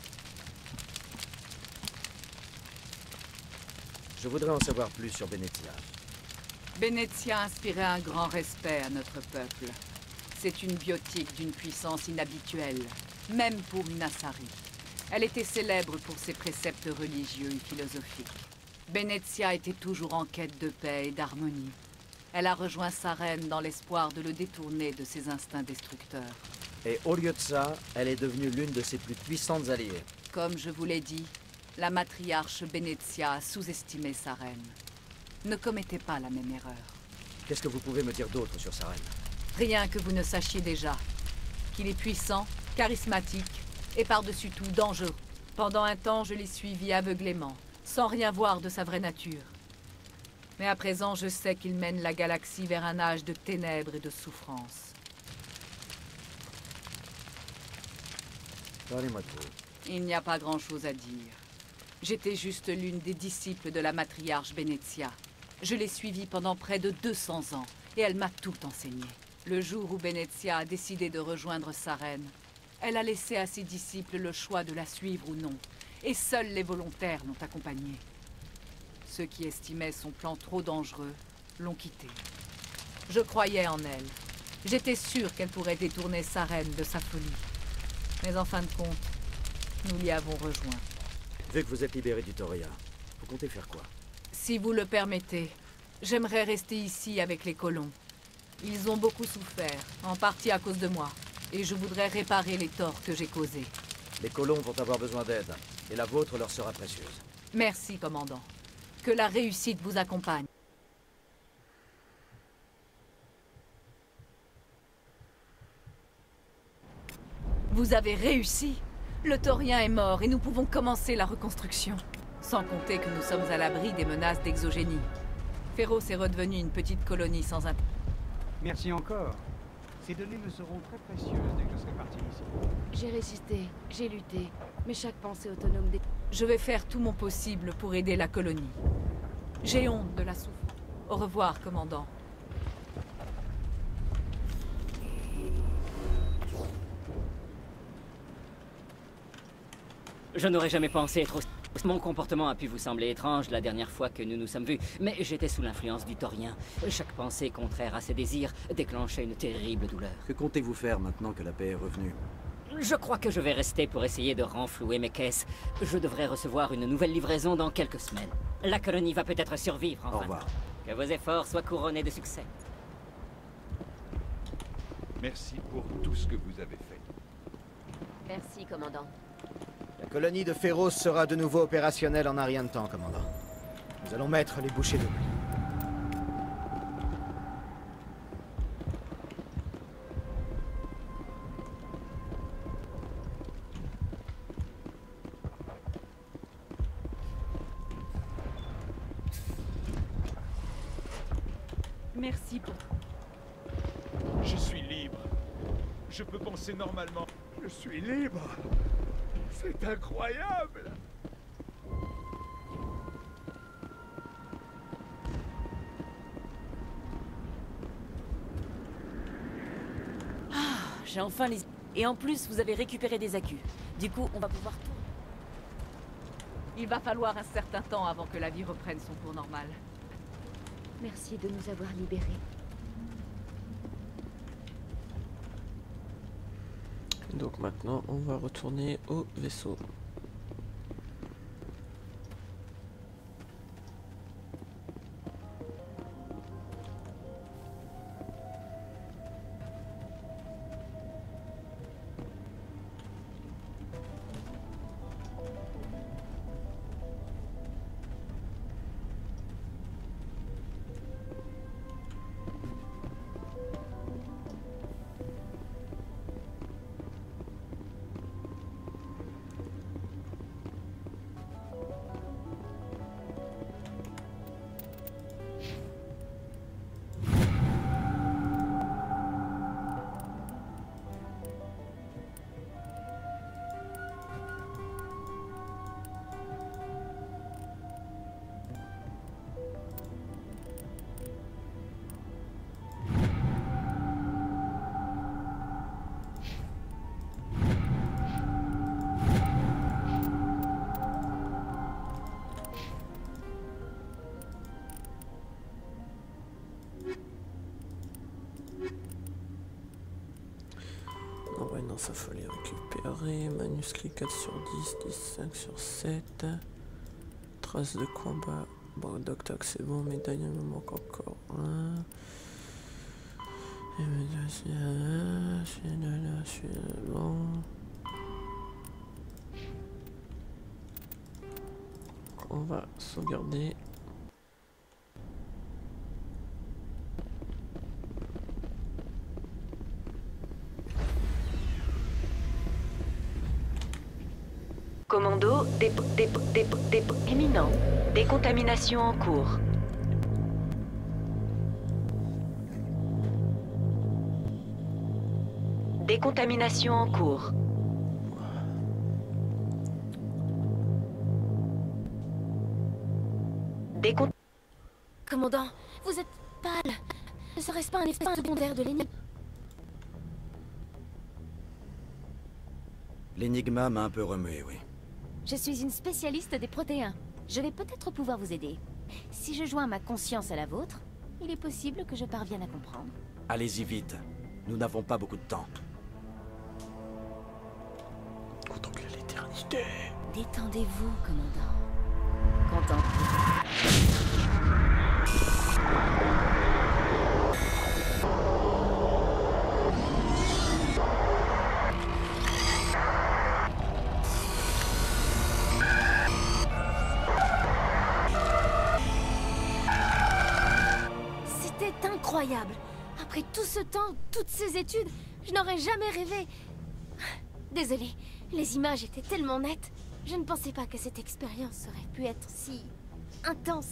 Je voudrais en savoir plus sur Benezia. Benezia inspirait un grand respect à notre peuple. C'est une biotique d'une puissance inhabituelle, même pour une Asari. Elle était célèbre pour ses préceptes religieux et philosophiques. Benezia était toujours en quête de paix et d'harmonie. Elle a rejoint Saren dans l'espoir de le détourner de ses instincts destructeurs. Et au lieu de ça, elle est devenue l'une de ses plus puissantes alliées. Comme je vous l'ai dit, la matriarche Benezia a sous-estimé Saren. Ne commettez pas la même erreur. Qu'est-ce que vous pouvez me dire d'autre sur Saren? Rien que vous ne sachiez déjà. Qu'il est puissant, charismatique et par-dessus tout dangereux. Pendant un temps, je l'ai suivi aveuglément, sans rien voir de sa vraie nature. Mais à présent, je sais qu'il mène la galaxie vers un âge de ténèbres et de souffrance. Parlez-moi de vous. Il n'y a pas grand-chose à dire. J'étais juste l'une des disciples de la matriarche Benezia. Je l'ai suivie pendant près de deux cents ans, et elle m'a tout enseigné. Le jour où Benezia a décidé de rejoindre Saren, elle a laissé à ses disciples le choix de la suivre ou non, et seuls les volontaires l'ont accompagnée. Ceux qui estimaient son plan trop dangereux l'ont quittée. Je croyais en elle. J'étais sûre qu'elle pourrait détourner Saren de sa folie. Mais en fin de compte, nous l'y avons rejoint. Vu que vous êtes libéré du Toria, vous comptez faire quoi? Si vous le permettez, j'aimerais rester ici avec les colons. Ils ont beaucoup souffert, en partie à cause de moi. Et je voudrais réparer les torts que j'ai causés. Les colons vont avoir besoin d'aide, et la vôtre leur sera précieuse. Merci, commandant. Que la réussite vous accompagne. Vous avez réussi. Le Taurien est mort et nous pouvons commencer la reconstruction. Sans compter que nous sommes à l'abri des menaces d'exogénie. Féros est redevenu une petite colonie sans int... Merci encore. Ces données me seront très précieuses dès que je serai parti ici. J'ai résisté, j'ai lutté, mais chaque pensée autonome des... Je vais faire tout mon possible pour aider la colonie. J'ai honte de la souffrance. Au revoir, commandant. Je n'aurais jamais pensé être aussi... Mon comportement a pu vous sembler étrange la dernière fois que nous nous sommes vus, mais j'étais sous l'influence du Taurien. Chaque pensée contraire à ses désirs déclenchait une terrible douleur. Que comptez-vous faire maintenant que la paix est revenue? Je crois que je vais rester pour essayer de renflouer mes caisses. Je devrais recevoir une nouvelle livraison dans quelques semaines. La colonie va peut-être survivre, enfin. Au revoir. Que vos efforts soient couronnés de succès. Merci pour tout ce que vous avez fait. Merci, commandant. La colonie de Féros sera de nouveau opérationnelle en un rien de temps, commandant. Nous allons mettre les bouchées doubles. Merci pour... Je suis libre. Je peux penser normalement. Je suis libre. C'est incroyable. Ah, j'ai enfin les... Et en plus, vous avez récupéré des accus. Du coup, on va pouvoir tout... Il va falloir un certain temps avant que la vie reprenne son cours normal. Merci de nous avoir libérés. Donc maintenant, on va retourner au vaisseau. Ouais, non, ça fallait récupérer. Manuscrit quatre sur dix, dix, cinq sur sept. Traces de combat. Bon, Doctoc, c'est bon. Médaille, il me manque encore un. Et médaille, celui-là, celui-là, bon. On va sauvegarder. Commando, dépôt, dépôt, dépôt, dépôt, éminent. Décontamination en cours. Décontamination en cours. Décont... Commandant, vous êtes pâle. Ne serait-ce pas un effet secondaire de l'énigme? L'énigma m'a un peu remué, oui. Je suis une spécialiste des protéins. Je vais peut-être pouvoir vous aider. Si je joins ma conscience à la vôtre, il est possible que je parvienne à comprendre. Allez-y vite. Nous n'avons pas beaucoup de temps. Autant que l'éternité. Détendez-vous, commandant. Contemplez. C'était incroyable. Après tout ce temps, toutes ces études, je n'aurais jamais rêvé. Désolée, les images étaient tellement nettes. Je ne pensais pas que cette expérience aurait pu être si intense.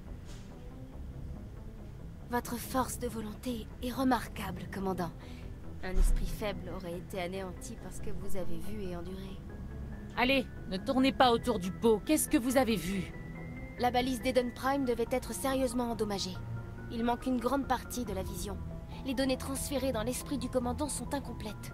Votre force de volonté est remarquable, commandant. Un esprit faible aurait été anéanti par ce que vous avez vu et enduré. Allez, ne tournez pas autour du pot. Qu'est-ce que vous avez vu? La balise d'Eden Prime devait être sérieusement endommagée. Il manque une grande partie de la vision. Les données transférées dans l'esprit du commandant sont incomplètes.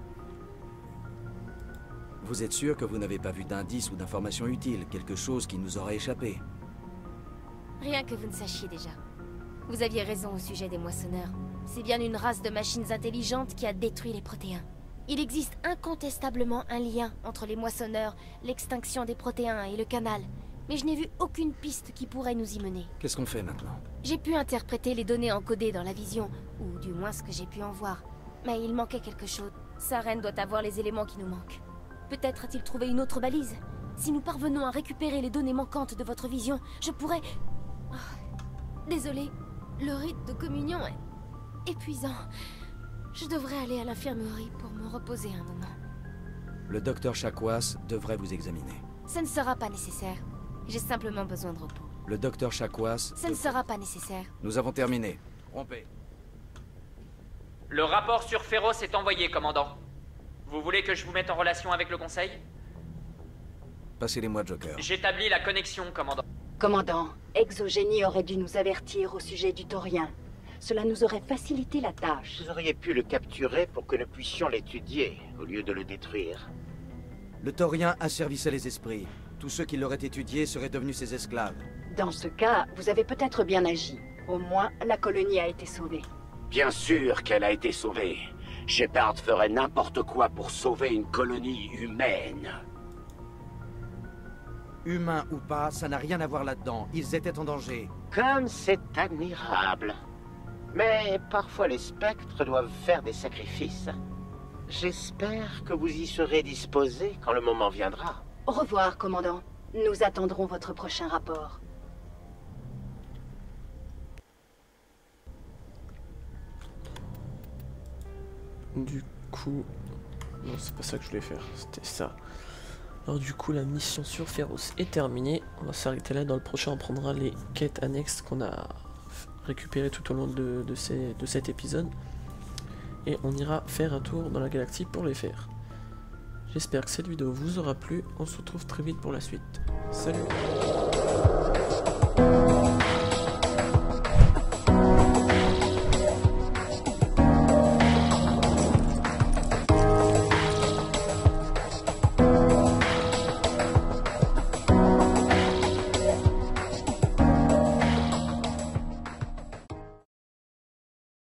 Vous êtes sûr que vous n'avez pas vu d'indices ou d'informations utiles, quelque chose qui nous aurait échappé? Rien que vous ne sachiez déjà. Vous aviez raison au sujet des moissonneurs. C'est bien une race de machines intelligentes qui a détruit les protéins. Il existe incontestablement un lien entre les moissonneurs, l'extinction des protéins et le canal. Mais je n'ai vu aucune piste qui pourrait nous y mener. Qu'est-ce qu'on fait maintenant? J'ai pu interpréter les données encodées dans la vision, ou du moins ce que j'ai pu en voir. Mais il manquait quelque chose. Saren doit avoir les éléments qui nous manquent. Peut-être a-t-il trouvé une autre balise. Si nous parvenons à récupérer les données manquantes de votre vision, je pourrais... Oh, désolé, le rite de communion est épuisant. Je devrais aller à l'infirmerie pour me reposer un moment. Le docteur Chakwas devrait vous examiner. Ce ne sera pas nécessaire. J'ai simplement besoin de repos. Le docteur Chakwas... Ce ne sera pas nécessaire. Nous avons terminé. Rompez. Le rapport sur Féros est envoyé, commandant. Vous voulez que je vous mette en relation avec le conseil? Passez-les-moi, Joker. J'établis la connexion, commandant. Commandant, Exogénie aurait dû nous avertir au sujet du taurien. Cela nous aurait facilité la tâche. Vous auriez pu le capturer pour que nous puissions l'étudier, au lieu de le détruire. Le taurien asservissait les esprits. Tous ceux qui l'auraient étudié seraient devenus ses esclaves. Dans ce cas, vous avez peut-être bien agi. Au moins, la colonie a été sauvée. Bien sûr qu'elle a été sauvée. Shepard ferait n'importe quoi pour sauver une colonie humaine. Humains ou pas, ça n'a rien à voir là-dedans. Ils étaient en danger. Comme c'est admirable. Mais parfois les spectres doivent faire des sacrifices. J'espère que vous y serez disposés quand le moment viendra. Au revoir, commandant. Nous attendrons votre prochain rapport. Du coup... Non, c'est pas ça que je voulais faire, c'était ça. Alors du coup, la mission sur Féros est terminée. On va s'arrêter là. Dans le prochain, on prendra les quêtes annexes qu'on a récupérées tout au long de, de, ces, de cet épisode. Et on ira faire un tour dans la galaxie pour les faire. J'espère que cette vidéo vous aura plu. On se retrouve très vite pour la suite. Salut!